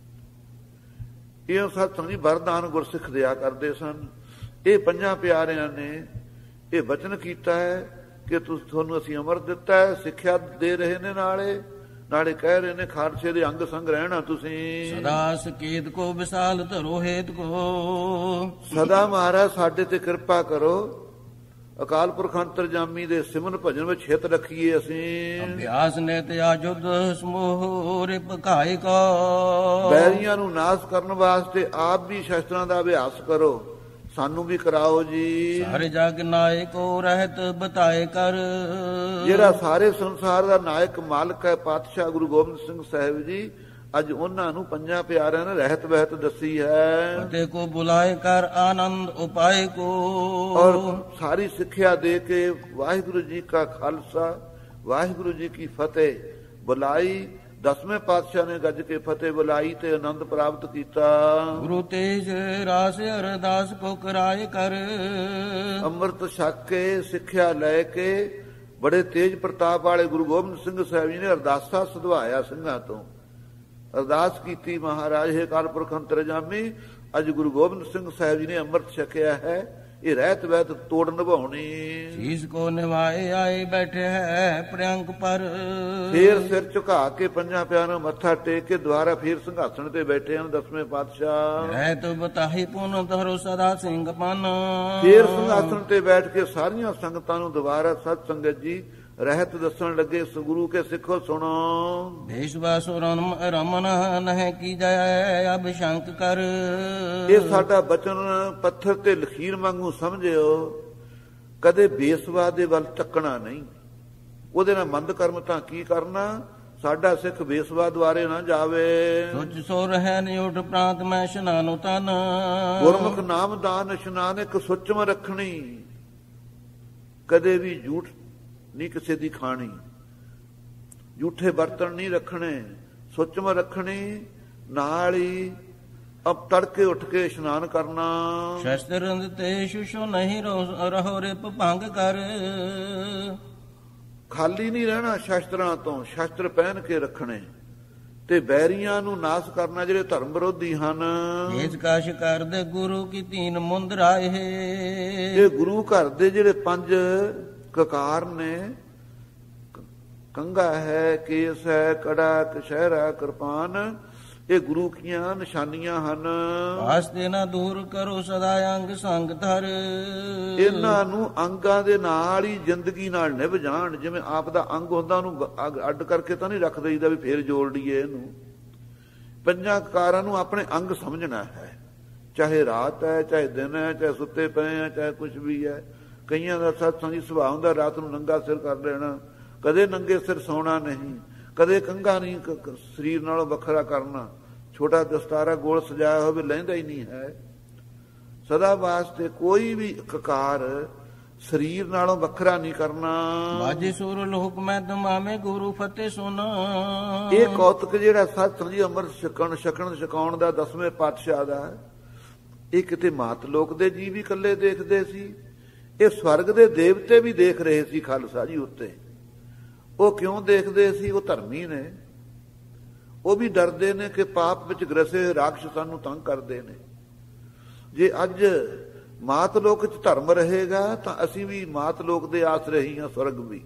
A: ਇਹ ਸਾਧ ਸੰਗਤ ਜੀ ਵਰਦਾਨ ਗੁਰਸਿੱਖ ਦਿਆ ਕਰਦੇ ਸਨ। ਇਹ ਪੰਜਾਂ ਪਿਆਰਿਆਂ ਨੇ ਇਹ ਬਚਨ ਕੀਤਾ ਹੈ ਕਿ ਤੁਹਾਨੂੰ ਅਸੀਂ ਅਮਰ ਦਿੱਤਾ ਹੈ, ਸਿੱਖਿਆ ਦੇ ਰਹੇ ਨੇ, ਨਾਲੇ ਕਹਿ ਰਹੇ ਨੇ ਖਾਲਸੇ ਦੇ ਅੰਗ ਸੰਗ ਰਹਿਣਾ ਤੁਸੀਂ।
B: ਸਦਾ ਸਕੇਤ ਕੋ ਵਿਸਾਲ ਧਰੋ ਹੇਤ ਕੋ। ਸਦਾ
A: ਮਹਾਰਾਜ ਸਾਡੇ ਤੇ ਕਿਰਪਾ ਕਰੋ, ਅਕਾਲ ਪੁਰਖ ਅੰਤਰਜਾਮੀ ਦੇ ਸਿਮਰਨ ਭਜਨ ਵਿੱਚ ਹਿੱਤ ਰੱਖੀਏ ਅਸੀਂ।
B: ਅਭਿਆਸ ਨੇ ਤੇ ਆਜੁਦ ਸਮੋਹਰੇ ਭਕਾਇ ਕਾ।
A: ਬੈਰੀਆਂ ਨੂੰ ਨਾਸ ਕਰਨ ਵਾਸਤੇ ਆਪ ਵੀ ਸ਼ਸਤਰਾਂ ਦਾ ਅਭਿਆਸ ਕਰੋ, ਸਾਨੂੰ ਵੀ ਕਰਾਓ ਜੀ।
B: ਸਾਰੇ ਜਗ ਨਾਇਕੋ ਰਹਿਤ ਬਤਾਏ ਕਰ।
A: ਜਿਹੜਾ ਸਾਰੇ ਸੰਸਾਰ ਦਾ ਨਾਇਕ ਮਾਲਕ ਹੈ ਪਾਤਸ਼ਾਹ ਗੁਰੂ ਗੋਬਿੰਦ ਸਿੰਘ ਸਾਹਿਬ ਜੀ, ਅੱਜ ਉਹਨਾਂ ਨੂੰ ਪੰਜਾਂ ਪਿਆਰਿਆਂ ਨੇ ਰਹਿਤ ਵਹਿਤ ਦੱਸੀ ਹੈ।
B: ਫਤਿਹ ਕੋ ਬੁਲਾਏ ਕਰ ਆਨੰਦ ਉਪਾਏ ਕੋ।
A: ਔਰ ਸਾਰੀ ਸਿੱਖਿਆ ਦੇ ਕੇ ਵਾਹਿਗੁਰੂ ਜੀ ਕਾ ਖਾਲਸਾ ਵਾਹਿਗੁਰੂ ਜੀ ਕੀ ਫਤਿਹ ਬੁਲਾਈ। ਦਸਵੇਂ ਪਾਤਸ਼ਾਹ ਨੇ ਗੱਜ ਕੇ ਫਤਿਹ ਬੁਲਾਈ ਤੇ ਆਨੰਦ ਪ੍ਰਾਪਤ ਕੀਤਾ।
B: ਗੁਰੂ ਤੇਜ ਰਾਸ ਅਰਦਾਸ ਕੋ ਕਰਾਏ ਕਰ।
A: ਅੰਮ੍ਰਿਤ ਛਕ ਕੇ ਸਿੱਖਿਆ ਲੈ ਕੇ ਬੜੇ ਤੇਜ ਪ੍ਰਤਾਪ ਵਾਲੇ ਗੁਰੂ ਗੋਬਿੰਦ ਸਿੰਘ ਸਾਹਿਬ ਜੀ ਨੇ ਅਰਦਾਸਾ ਸਦਵਾਇਆ ਸਿੰਘਾਂ ਤੋਂ। ਅਰਦਾਸ ਕੀਤੀ, ਮਹਾਰਾਜ ਹੈ ਅਕਾਲ ਪੁਰਖ ਅੰਤਰਜਾਮੀ, ਅੱਜ ਗੁਰੂ ਗੋਬਿੰਦ ਸਿੰਘ ਸਾਹਿਬ ਜੀ ਨੇ ਅੰਮ੍ਰਿਤ ਛਕਿਆ ਹੈ, ਇਹ ਰਹਿਤ ਵਹਿਤ ਤੋੜ ਨਿਭਾਉਣੀ।
B: ਸੀਸ ਕੋ ਨਿਵਾਏ ਆਏ ਬੈਠੇ ਹੈ ਪ੍ਰਿਅੰਕ ਪਰ।
A: ਫੇਰ ਸਿਰ ਝੁਕਾ ਕੇ ਪੰਜਾਂ ਪਿਆਰਿਆਂ ਨੂੰ ਮੱਥਾ ਟੇਕ ਕੇ ਦੁਆਰਾ ਫੇਰ ਸਿੰਘਾਸਣ ਤੇ ਬੈਠੇ ਹਨ ਦਸਵੇਂ ਪਾਤਸ਼ਾਹ।
B: ਰਹਿਤ ਬਤਾਹੀ ਪੁਨ ਧਰੋ ਸਦਾ ਸਿੰਘ ਪਨ।
A: ਫੇਰ ਸਿੰਘਾਸਣ ਤੇ ਬੈਠ ਕੇ ਸਾਰੀਆਂ ਸੰਗਤਾਂ ਨੂੰ ਦੁਬਾਰਾ ਸਤ ਸੰਗਤ ਜੀ ਰਹਿਤ ਦੱਸਣ ਲੱਗੇ, ਗੁਰੂ ਕੇ ਸਿੱਖੋ ਸੁਣੋ।
B: ਦੇਸ਼ਵਾਸੋ ਰਮਨ ਨਹਿ ਕੀ ਜੈ ਅਭਿਸ਼ੰਕ ਕਰ।
A: ਇਹ ਸਾਡਾ ਬਚਨ ਪੱਥਰ ਤੇ ਲਖੀਰ ਵਾਂਗੂ ਸਮਝਿਓ, ਕਦੇ ਬੇਸਵਾਦ ਦੇ ਵੱਲ ਤੱਕਣਾ ਨਹੀਂ। ਉਹਦੇ ਨਾਲ ਮੰਦ ਕਰਮ ਤਾਂ ਕੀ ਕਰਨਾ, ਸਾਡਾ ਸਿੱਖ ਬੇਸਵਾ ਦੁਆਰੇ ਨਾ ਜਾਵੇ।
B: ਸੋਚ ਸੋ ਰਹਿ ਨਿਉਟ ਪ੍ਰਾਂਤ ਮੈਂ ਇਸ਼ਨਾਨੁ ਤਨ।
A: ਗੁਰਮੁਖ ਨਾਮ ਦਾਨ ਇਸ਼ਨਾਨ ਇੱਕ ਸੁੱਚਮ ਰੱਖਣੀ, ਕਦੇ ਵੀ ਝੂਠ ਨਹੀਂ ਕਿਸੇ ਦੀ ਖਾਣੀ, ਝੂਠੇ ਬਰਤਨ ਨਹੀਂ ਰੱਖਣੇ, ਸੁੱਚਮ ਰੱਖਣੀ। ਨਾਲ ਹੀ ਅਬ ਤੜਕੇ ਉੱਠ ਕੇ ਇਸ਼ਨਾਨ ਕਰਨਾ।
B: ਸ਼ਸਤਰ ਤੇ ਸ਼ੁਸ਼ੋ ਨਹੀਂ ਰਹੋ ਰਿਪ ਭੰਗ ਕਰ।
A: ਖਾਲੀ ਨਹੀਂ ਰਹਿਣਾ ਸ਼ਸਤਰਾਂ ਤੋਂ, ਸ਼ਸਤਰ ਪਹਿਨ ਕੇ ਰੱਖਣੇ ਤੇ ਬੈਰੀਆਂ ਨੂੰ ਨਾਸ ਕਰਨਾ ਜਿਹੜੇ ਧਰਮ ਵਿਰੋਧੀ ਹਨ।
B: ਤੇਜ ਕਾਸ਼ ਕਰਦੇ ਗੁਰੂ ਕੀ ਤੀਨ ਮੁੰਦਰਾ।
A: ਇਹ ਗੁਰੂ ਘਰ ਦੇ ਜਿਹੜੇ 5 ਕਕਾਰ ਨੇ, ਕੰਘਾ ਹੈ, ਕੇਸ ਹੈ, ਕੜਾ, ਕਸ਼ਹਿਰਾ, ਕਿਰਪਾਨ, ਇਹ ਗੁਰੂ ਕੀਆਂ ਨਿਸ਼ਾਨੀਆਂ ਹਨ।
B: ਵਾਸਤੇ ਨਾ ਦੂਰ ਕਰੋ ਸਦਾ ਅੰਗ ਸੰਗ ਧਰ।
A: ਇਹਨਾਂ ਨੂੰ ਅੰਗਾਂ ਦੇ ਨਾਲ ਹੀ ਜ਼ਿੰਦਗੀ ਨਾਲ ਨਿਭ ਜਾਣ। ਜਿਵੇਂ ਆਪ ਦਾ ਅੰਗ ਹੁੰਦਾ ਉਹਨੂੰ ਅੱਡ ਕਰਕੇ ਤਾਂ ਨਹੀਂ ਰੱਖ ਦਈਦਾ ਵੀ ਫੇਰ ਜੋੜ ਲਈਏ ਇਹਨੂੰ। 5 ਕਕਾਰਾਂ ਨੂੰ ਆਪਣੇ ਅੰਗ ਸਮਝਣਾ ਹੈ, ਚਾਹੇ ਰਾਤ ਹੈ, ਚਾਹੇ ਦਿਨ ਹੈ, ਚਾਹੇ ਸੁੱਤੇ ਪਏ ਹੈ, ਚਾਹੇ ਕੁਝ ਵੀ ਹੈ। ਕਈਆਂ ਦਾ ਸਤਸੰਗੀ ਸੁਭਾਅ ਹੁੰਦਾ ਰਾਤ ਨੂੰ ਨੰਗਾ ਸਿਰ ਕਰ ਲੈਣਾ, ਕਦੇ ਨੰਗੇ ਸਿਰ ਸੌਣਾ ਨਹੀਂ, ਕਦੇ ਕੰਘਾ ਨਹੀਂ ਸਰੀਰ ਨਾਲੋਂ ਵੱਖਰਾ ਕਰਨਾ, ਛੋਟਾ ਦਸਤਾਰਾ ਗੋਲ ਸਜਾਇਆ ਹੋਵੇ ਲਹਿੰਦਾ ਹੀ ਨਹੀਂ ਹੈ। ਸਦਾ ਵਾਸਤੇ ਕੋਈ ਵੀ ਕਕਾਰ ਸਰੀਰ ਨਾਲੋਂ ਵੱਖਰਾ ਨਹੀਂ ਕਰਨਾ।
B: ਬਾਜੇ ਸੁਰ ਲੋਕ ਮੈਂ ਦਮਾਵੇਂ ਗੁਰੂ ਫਤਿਹ ਸੁਨਾ।
A: ਇਹ ਕੌਤਕ ਜਿਹੜਾ ਸਤਿ ਜੀ ਅੰਮ੍ਰਿਤ ਛਕਾਉਣ ਦਾ 10ਵੇਂ ਪਾਤਸ਼ਾਹ ਦਾ, ਇਹ ਕਿਤੇ ਮਾਤ ਲੋਕ ਦੇ ਜੀ ਵੀ ਇਕੱਲੇ ਦੇਖਦੇ ਸੀ, ਇਹ ਸਵਰਗ ਦੇ ਦੇਵਤੇ ਵੀ ਦੇਖ ਰਹੇ ਸੀ ਖਾਲਸਾ ਜੀ ਉੱਤੇ। ਉਹ ਕਿਉਂ ਦੇਖਦੇ ਸੀ? ਉਹ ਧਰਮੀ ਨੇ, ਉਹ ਵੀ ਡਰਦੇ ਨੇ ਕਿ ਪਾਪ ਵਿੱਚ ਗ੍ਰਸੇ ਰਾਖਸ਼ ਸਾਨੂੰ ਤੰਗ ਕਰਦੇ ਨੇ। ਜੇ ਅੱਜ ਮਾਤ ਲੋਕ 'ਚ ਧਰਮ ਰਹੇਗਾ ਤਾਂ ਅਸੀਂ ਵੀ ਮਾਤ ਲੋਕ ਦੇ ਆਸਰੇ ਹੀ ਹਾਂ, ਸਵਰਗ ਵੀ।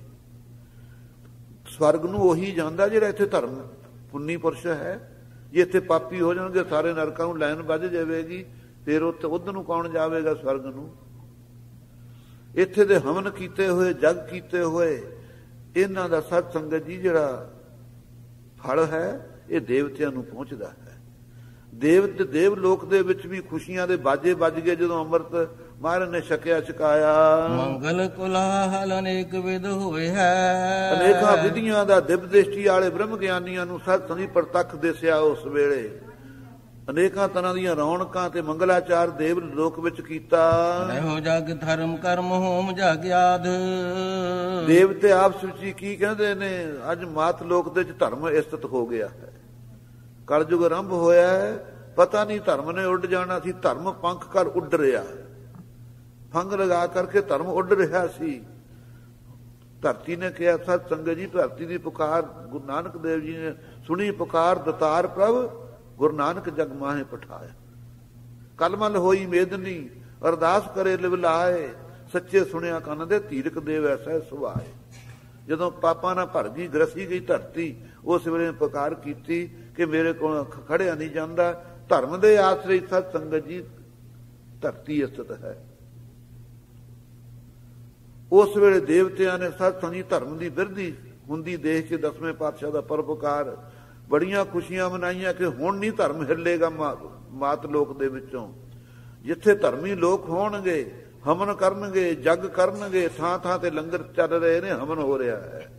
A: ਸਵਰਗ ਨੂੰ ਉਹੀ ਜਾਂਦਾ ਜਿਹੜਾ ਇੱਥੇ ਧਰਮ ਪੁੰਨੀ ਪੁਰਸ਼ ਹੈ। ਜੇ ਇੱਥੇ ਪਾਪੀ ਹੋ ਜਾਣਗੇ ਸਾਰੇ ਨਰਕਾਂ ਨੂੰ ਲਾਈਨ ਵੱਜ ਜਾਵੇਗੀ, ਫਿਰ ਉੱਥੇ ਉਧਰ ਨੂੰ ਕੌਣ ਜਾਵੇਗਾ? ਸਵਰਗ ਨੂੰ। ਇੱਥੇ ਦੇ ਹਵਨ ਕੀਤੇ ਹੋਏ, ਜਗ ਕੀਤੇ ਹੋਏ, ਇਹਨਾਂ ਦਾ ਸਤ ਸੰਗਤ ਜੀ ਜਿਹੜਾ ਫਲ ਹੈ ਇਹ ਦੇਵਤਿਆਂ ਨੂੰ ਪਹੁੰਚਦਾ ਹੈ। ਦੇਵ ਲੋਕ ਦੇ ਵਿੱਚ ਵੀ ਖੁਸ਼ੀਆਂ ਦੇ ਬਾਜੇ ਵੱਜ ਗਏ ਜਦੋਂ ਅੰਮ੍ਰਿਤ ਮਹਾਰਾਜ ਨੇ ਛਕਿਆ ਛਕਾਇਆ।
B: ਮੰਗਲ ਕੁਲਾਹਲ ਅਨੇਕ ਵਿਧ ਹੋਏ ਹੈ।
A: ਅਨੇਕਾਂ ਵਿਧੀਆਂ ਦਾ ਦਿਵ ਦ੍ਰਿਸ਼ਟੀ ਵਾਲੇ ਬ੍ਰਹਮ ਗਿਆਨੀਆਂ ਨੂੰ ਸਤ ਸੰਗੀ ਪ੍ਰਤੱਖ ਦਿਸਿਆ। ਉਸ ਵੇਲੇ ਅਨੇਕਾਂ ਤਰ੍ਹਾਂ ਦੀਆਂ ਰੌਣਕਾਂ ਤੇ ਮੰਗਲਾਚਾਰ ਦੇਵ ਲੋਕ ਵਿੱਚ ਕੀਤਾ।
B: ਇਹੋ ਜਗ ਧਰਮ ਕਰਮ ਹੋਮ ਜਗਿਆਦ।
A: ਦੇਵਤੇ ਆਪਸ ਵਿੱਚ ਕੀ ਕਹਿੰਦੇ ਨੇ? ਅੱਜ ਮਾਤ ਲੋਕ ਦੇ ਵਿੱਚ ਧਰਮ ਇਸਤਤ ਹੋ ਗਿਆ ਹੈ। ਕਲਯੁਗ ਆਰੰਭ ਹੋਇਆ ਹੈ, ਪਤਾ ਨਹੀਂ ਧਰਮ ਨੇ ਉੱਡ ਜਾਣਾ ਸੀ। ਧਰਮ ਪੰਖ ਕਰ ਉੱਡ ਰਿਹਾ, ਫੰਗ ਲਗਾ ਕਰਕੇ ਧਰਮ ਉੱਡ ਰਿਹਾ ਸੀ। ਧਰਤੀ ਨੇ ਕਿਹਾ, ਸਤ ਸੰਗਤ ਜੀ ਧਰਤੀ ਦੀ ਪੁਕਾਰ ਗੁਰੂ ਨਾਨਕ ਦੇਵ ਜੀ ਨੇ ਸੁਣੀ ਪੁਕਾਰ, ਦਤਾਰ ਪ੍ਰਭ ਗੁਰੂ ਨਾਨਕ ਜਗ ਮਾਹੇ ਪਠਾਇਆ। ਕਲਮਲ ਹੋਈ ਮੇਦਨੀ ਅਰਦਾਸ ਕਰੇ ਲਿਵਲਾਏ, ਸੱਚੇ ਸੁਣਿਆ ਕੰਨ ਦੇ ਧੀਰਕ ਦੇਵ ਐਸਾ ਸੁਭਾਏ। ਜਦੋਂ ਪਾਪਾਂ ਨਾਲ ਭਰ ਗਈ, ਗ੍ਰਸੀ ਗਈ ਧਰਤੀ, ਉਸ ਵੇਲੇ ਪੁਕਾਰ ਕੀਤੀ ਕਿ ਮੇਰੇ ਕੋਲ ਖੜਿਆ ਨਹੀਂ ਜਾਂਦਾ। ਧਰਮ ਦੇ ਆਸਰੇ ਸਤ ਸੰਗਤ ਜੀ ਧਰਤੀ ਸਥਿਤ ਹੈ। ਉਸ ਵੇਲੇ ਦੇਵਤਿਆਂ ਨੇ ਸਤ ਸੰਗੀ ਧਰਮ ਦੀ ਬਿਰਧੀ ਹੁੰਦੀ ਦੇਖ ਕੇ 10ਵੇਂ ਪਾਤਸ਼ਾਹ ਦਾ ਪਰਉਪਕਾਰ ਬੜੀਆਂ ਖੁਸ਼ੀਆਂ ਮਨਾਈਆਂ ਕਿ ਹੁਣ ਨਹੀਂ ਧਰਮ ਹਿੱਲੇਗਾ ਮਾਤ ਲੋਕ ਦੇ ਵਿੱਚੋਂ। ਜਿੱਥੇ ਧਰਮੀ ਲੋਕ ਹੋਣਗੇ, ਹਵਨ ਕਰਨਗੇ, ਜਗ ਕਰਨਗੇ, ਥਾਂ ਥਾਂ ਤੇ ਲੰਗਰ ਚੱਲ ਰਹੇ ਨੇ, ਹਵਨ ਹੋ ਰਿਹਾ ਹੈ।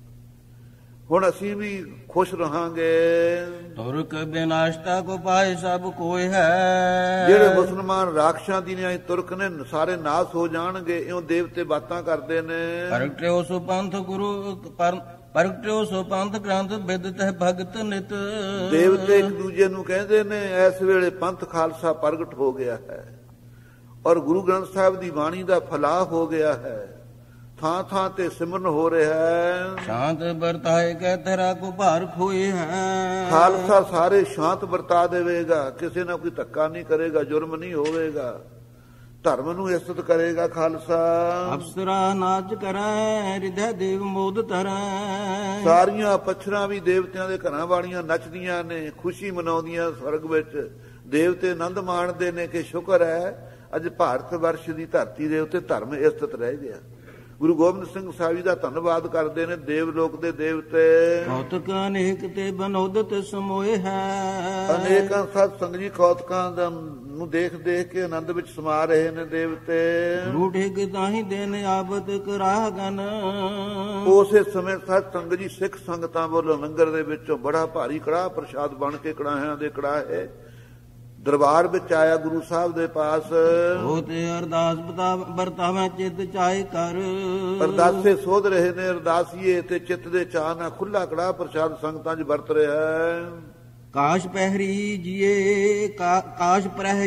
A: ਹੁਣ ਅਸੀਂ ਵੀ ਖੁਸ਼ ਰਹਾਂਗੇ।
B: ਤੁਰਕ ਬਿਨਾਸ਼ਤਾ ਕੋ ਪਾਏ ਸਭ ਕੋਈ ਹੈ।
A: ਜਿਹੜੇ ਮੁਸਲਮਾਨ ਰਾਖਸ਼ਾਂ ਦੀ ਨੇ ਤੁਰਕ ਨੇ ਸਾਰੇ ਨਾਸ ਹੋ ਜਾਣਗੇ। ਇਉਂ ਦੇਵਤੇ ਬਾਤਾਂ ਕਰਦੇ ਨੇ।
B: ਪ੍ਰਗਟਿਓ ਸੋ ਪੰਥ ਗੁਰੂ ਪ੍ਰਗਟਿਓ ਸੋ ਪੰਥ ਗ੍ਰੰਥ ਬਿਦਤ ਹੈ ਭਗਤ ਨਿਤ।
A: ਦੇਵਤੇ ਇੱਕ ਦੂਜੇ ਨੂੰ ਕਹਿੰਦੇ ਨੇ ਇਸ ਵੇਲੇ ਪੰਥ ਖਾਲਸਾ ਪ੍ਰਗਟ ਹੋ ਗਿਆ ਹੈ ਔਰ ਗੁਰੂ ਗ੍ਰੰਥ ਸਾਹਿਬ ਦੀ ਬਾਣੀ ਦਾ ਫਲਾਹ ਹੋ ਗਿਆ ਹੈ। ਥਾਂ ਥਾਂ ਤੇ ਸਿਮਰਨ ਹੋ ਰਿਹਾ ਹੈ।
B: ਸ਼ਾਂਤ ਵਰਤਾਏ ਕੈ ਤੇਰਾ ਕੋ ਭਾਰ ਖੋਏ ਹੈ।
A: ਖਾਲਸਾ ਸਾਰੇ ਸ਼ਾਂਤ ਵਰਤਾ ਦੇਵੇਗਾ, ਕਿਸੇ ਨਾਲ ਕੋਈ ਧੱਕਾ ਨਹੀਂ ਕਰੇਗਾ, ਜੁਰਮ ਨਹੀਂ ਹੋਵੇਗਾ, ਧਰਮ ਨੂੰ ਇੱਜ਼ਤ ਕਰੇਗਾ ਖਾਲਸਾ।
B: ਅਪਸਰਾ ਨਾਚ ਕਰੈ ਹਿਰਦੈ ਦੇਵ ਮੋਦ ਧਰੈ।
A: ਸਾਰੀਆਂ ਪੱਛਰਾਂ ਵੀ ਦੇਵਤਿਆਂ ਦੇ ਘਰਾਂ ਵਾਲੀਆਂ ਨੱਚਦੀਆਂ ਨੇ, ਖੁਸ਼ੀ ਮਨਾਉਂਦੀਆਂ ਸਵਰਗ ਵਿੱਚ। ਦੇਵਤੇ ਆਨੰਦ ਮਾਣਦੇ ਨੇ ਕਿ ਸ਼ੁਕਰ ਹੈ ਅੱਜ ਭਾਰਤ ਵਰਸ਼ ਦੀ ਧਰਤੀ ਦੇ ਉੱਤੇ ਧਰਮ ਇੱਜ਼ਤ ਰਹਿ ਗਿਆ। ਗੁਰੂ ਗੋਬਿੰਦ ਸਿੰਘ ਸਾਹਿਬ ਜੀ ਦਾ ਧੰਨਵਾਦ ਕਰਦੇ ਨੇ ਦੇਵ ਲੋਕ ਦੇ ਦੇਵਤੇ।
B: ਕੌਤਕ ਅਨੇਕ ਤੇ ਬਨੋਦਤ ਸਮੋਏ ਹੈ।
A: ਅਨੇਕਾਂ ਸਤ ਸੰਗ ਜੀ ਕੌਤਕਾਂ ਨੂੰ ਦੇਖ ਦੇਖ ਕੇ ਆਨੰਦ ਵਿੱਚ ਸਮਾ ਰਹੇ ਨੇ ਦੇਵਤੇ।
B: ਰੂਠੇ ਗਦਾਹੀ ਦੇਨ ਆਬਤ ਕਰਾਗਨ।
A: ਉਸੇ ਸਮੇਂ ਸਤ ਸੰਗ ਜੀ ਸਿੱਖ ਸੰਗਤਾਂ ਵੱਲੋਂ ਲੰਗਰ ਦੇ ਵਿੱਚੋਂ ਬੜਾ ਭਾਰੀ ਕੜਾਹ ਪ੍ਰਸ਼ਾਦ ਬਣ ਕੇ ਕੜਾਹਿਆਂ ਦੇ ਕੜਾਹੇ ਦਰਬਾਰ ਵਿੱਚ ਆਇਆ ਗੁਰੂ ਸਾਹਿਬ ਦੇ ਪਾਸ।
B: ਉਹ ਤੇ ਅਰਦਾਸ ਵਰਤਾਵੇਂ ਚਿੱਤ ਚਾਹੇ ਕਰ।
A: ਅਰਦਾਸੇ ਸੋਧ ਰਹੇ ਨੇ ਅਰਦਾਸੀਏ ਤੇ ਚਿੱਤ ਦੇ ਚਾਹ ਨਾਲ ਖੁੱਲਾ ਕੜਾਹ ਪ੍ਰਸ਼ਾਦ ਸੰਗਤਾਂ 'ਚ ਵਰਤ ਰਿਹਾ ਹੈ।
B: ਕਾਸ਼ ਪਹਿਰੀ ਜੀਏ ਕਾਸ਼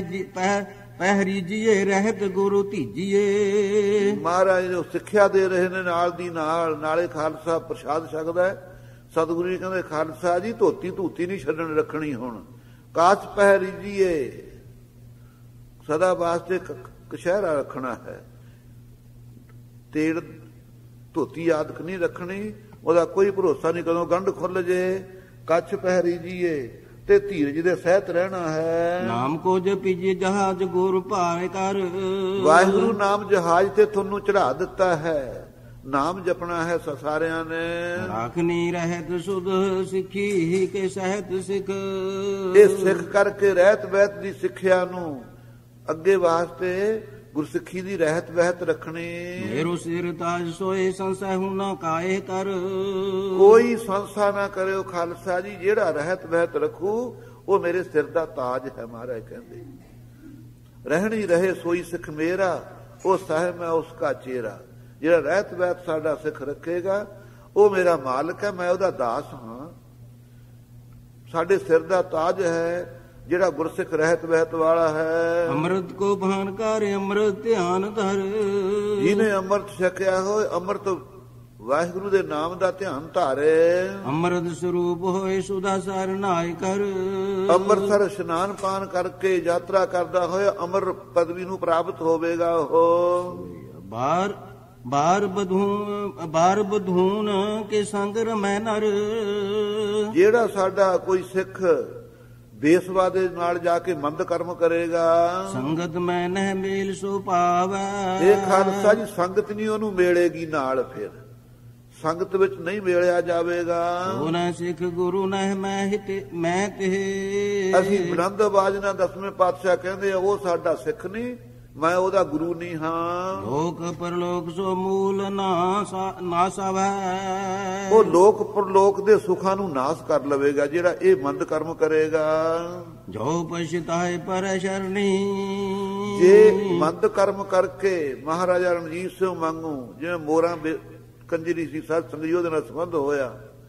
B: ਪਹਿਰੀ ਜੀਏ ਰਹਿਤ ਗੁਰੂ ਧੀਜੀਏ।
A: ਮਹਾਰਾਜ ਜੋ ਸਿੱਖਿਆ ਦੇ ਰਹੇ ਨੇ ਨਾਲ ਦੀ ਨਾਲੇ ਖਾਲਸਾ ਪ੍ਰਸ਼ਾਦ ਛਕਦਾ ਹੈ। ਸਤਿਗੁਰੂ ਜੀ ਕਹਿੰਦੇ ਖਾਲਸਾ ਜੀ ਧੋਤੀ ਨਹੀਂ ਛੱਡਣ ਰੱਖਣੀ। ਹੁਣ ਕਾਸ਼ ਪਹਿਰੀ ਜੀਏ ਸਦਾ ਵਾਸਤੇ ਕਸ਼ਹਿਰਾ ਰੱਖਣਾ ਹੈ। ਤੇੜ ਧੋਤੀ ਆਦਿਕ ਨਹੀਂ ਰੱਖਣੀ, ਉਹਦਾ ਕੋਈ ਭਰੋਸਾ ਨਹੀਂ ਕਦੋਂ ਗੰਢ ਖੁੱਲ ਜੇ। ਕੱਛ ਪਹਿਰੀ ਜੀਏ ਤੇ ਧੀਰਜ ਦੇ ਸਹਿਤ ਰਹਿਣਾ ਹੈ।
B: ਨਾਮ ਕੋ ਜਪੀਜੇ ਜਹਾਜ ਗੁਰ ਭਾਵੇਂ ਕਰ।
A: ਵਾਹਿਗੁਰੂ ਨਾਮ ਜਹਾਜ ਤੇ ਤੁਹਾਨੂੰ ਚੜਾ ਦਿੱਤਾ ਹੈ। ਨਾਮ ਜਪਣਾ ਹੈ ਸਾਰਿਆਂ ਨੇ।
B: ਰਾਖਨੀ ਰਹਿਤ ਸੁਧ ਸਿੱਖੀ ਕੇ ਸਹਿਤ ਸਿੱਖ।
A: ਇਹ ਸਿੱਖ ਕਰਕੇ ਰਹਿਤ ਵਹਿਤ ਦੀ ਸਿੱਖਿਆ ਨੂੰ ਅੱਗੇ ਵਾਸਤੇ ਗੁਰਸਿੱਖੀ ਦੀ ਰਹਿਤ ਵਹਿਤ ਰੱਖਣੀ।
B: ਮੇਰੋ ਸਿਰ ਤਾਜ ਸੋਏ ਸੰਸੈ ਹੁਨਾ ਕਾਏ ਕਰ।
A: ਕੋਈ ਸੰਸਾ ਨਾ ਕਰਿਓ ਖਾਲਸਾ ਜੀ, ਜਿਹੜਾ ਰਹਿਤ ਵਹਿਤ ਰੱਖੂ ਉਹ ਮੇਰੇ ਸਿਰ ਦਾ ਤਾਜ ਹੈ। ਮਹਾਰਾਜ ਕਹਿੰਦੇ ਰਹਿਣੀ ਰਹੇ ਸੋਈ ਸਿੱਖ ਮੇਰਾ, ਉਹ ਸਾਹਿਬ ਮੈਂ ਉਸ ਕਾ ਚੇਰਾ। ਜਿਹੜਾ ਰਹਿਤ ਵਹਿਤ ਸਾਡਾ ਸਿੱਖ ਰੱਖੇਗਾ ਉਹ ਮੇਰਾ ਮਾਲਕ ਹੈ, ਮੈਂ ਉਹਦਾ ਦਾਸ ਹਾਂ। ਸਾਡੇ ਸਿਰ ਦਾ ਤਾਜ ਹੈ ਜਿਹੜਾ ਗੁਰਸਿੱਖ ਰਹਿਤ ਵਹਿਤ ਵਾਲਾ ਹੈ।
B: ਅੰਮ੍ਰਿਤ ਕੋ ਭਾਨ ਕਰ ਅੰਮ੍ਰਿਤ ਧਿਆਨ ਧਰ।
A: ਜਿਹਨੇ ਅੰਮ੍ਰਿਤ ਛਕਿਆ ਹੋਏ ਅੰਮ੍ਰਿਤ ਵਾਹਿਗੁਰੂ ਦੇ ਨਾਮ ਦਾ ਧਿਆਨ ਧਾਰੇ।
B: ਅੰਮ੍ਰਿਤ ਸਰੂਪ ਹੋਏ ਸੁਦਾ ਸਰ ਨਾਇ ਕਰ।
A: ਅੰਮ੍ਰਿਤਸਰ ਇਸ਼ਨਾਨ ਪਾਨ ਕਰਕੇ ਯਾਤਰਾ ਕਰਦਾ ਹੋਇਆ ਅਮਰ ਪਦਵੀ ਨੂੰ ਪ੍ਰਾਪਤ ਹੋਵੇਗਾ। ਉਹ ਬਾਰ ਬਧੂਨ ਕੇ ਸੰਗ ਰਮੈ ਨਰ। ਜਿਹੜਾ ਸਾਡਾ ਕੋਈ ਸਿੱਖ ਬੇਸਵਾ ਦੇ ਨਾਲ ਜਾ ਕੇ ਮੰਦ ਕਰਮ ਕਰੇਗਾ,
B: ਸੰਗਤ ਮੈਂ ਨਹਿ ਮੇਲ ਸੋ ਪਾਵੈ।
A: ਇਹ ਖਾਲਸਾ ਜੀ ਸੰਗਤ ਨਹੀਂ ਉਹਨੂੰ ਮੇਲੇਗੀ ਨਾਲ, ਫਿਰ ਸੰਗਤ ਵਿੱਚ ਨਹੀਂ ਮੇਲਿਆ ਜਾਵੇਗਾ।
B: ਉਹਨਾਂ ਸਿੱਖ ਗੁਰੂ ਨਹਿ ਮੈਂ ਤੇ।
A: ਅਸੀਂ ਬੁਲੰਦ ਆਵਾਜ਼ ਨਾਲ ਦਸਵੇਂ ਪਾਤਸ਼ਾਹ ਕਹਿੰਦੇ ਆ ਉਹ ਸਾਡਾ ਸਿੱਖ ਨਹੀਂ, ਮੈਂ ਉਹਦਾ ਗੁਰੂ ਨਹੀਂ ਹਾਂ।
B: ਲੋਕ ਪਰਲੋਕ ਸੋ ਮੂਲ ਨਾ ਸਾਵੈ।
A: ਉਹ ਲੋਕ ਪਰਲੋਕ ਦੇ ਸੁੱਖਾਂ ਨੂੰ ਨਾਸ ਕਰ ਲਵੇਗਾ ਜਿਹੜਾ ਇਹ ਮੰਦ ਕਰਮ ਕਰੇਗਾ।
B: ਜੋ ਪਛਤਾਏ ਪਰ ਸ਼ਰਣੀ।
A: ਜੇ ਮੰਦ ਕਰਮ ਕਰਕੇ ਮਹਾਰਾਜਾ ਰਣਜੀਤ ਸਿੰਘ ਵਾਂਗੂ ਜਿਵੇਂ ਮੋਰਾਂ ਕੰਜਰੀ ਸੀ ਸਤ ਸੰਗ ਉਹਦੇ ਨਾਲ ਸੰਬੰਧ ਹੋਇਆ,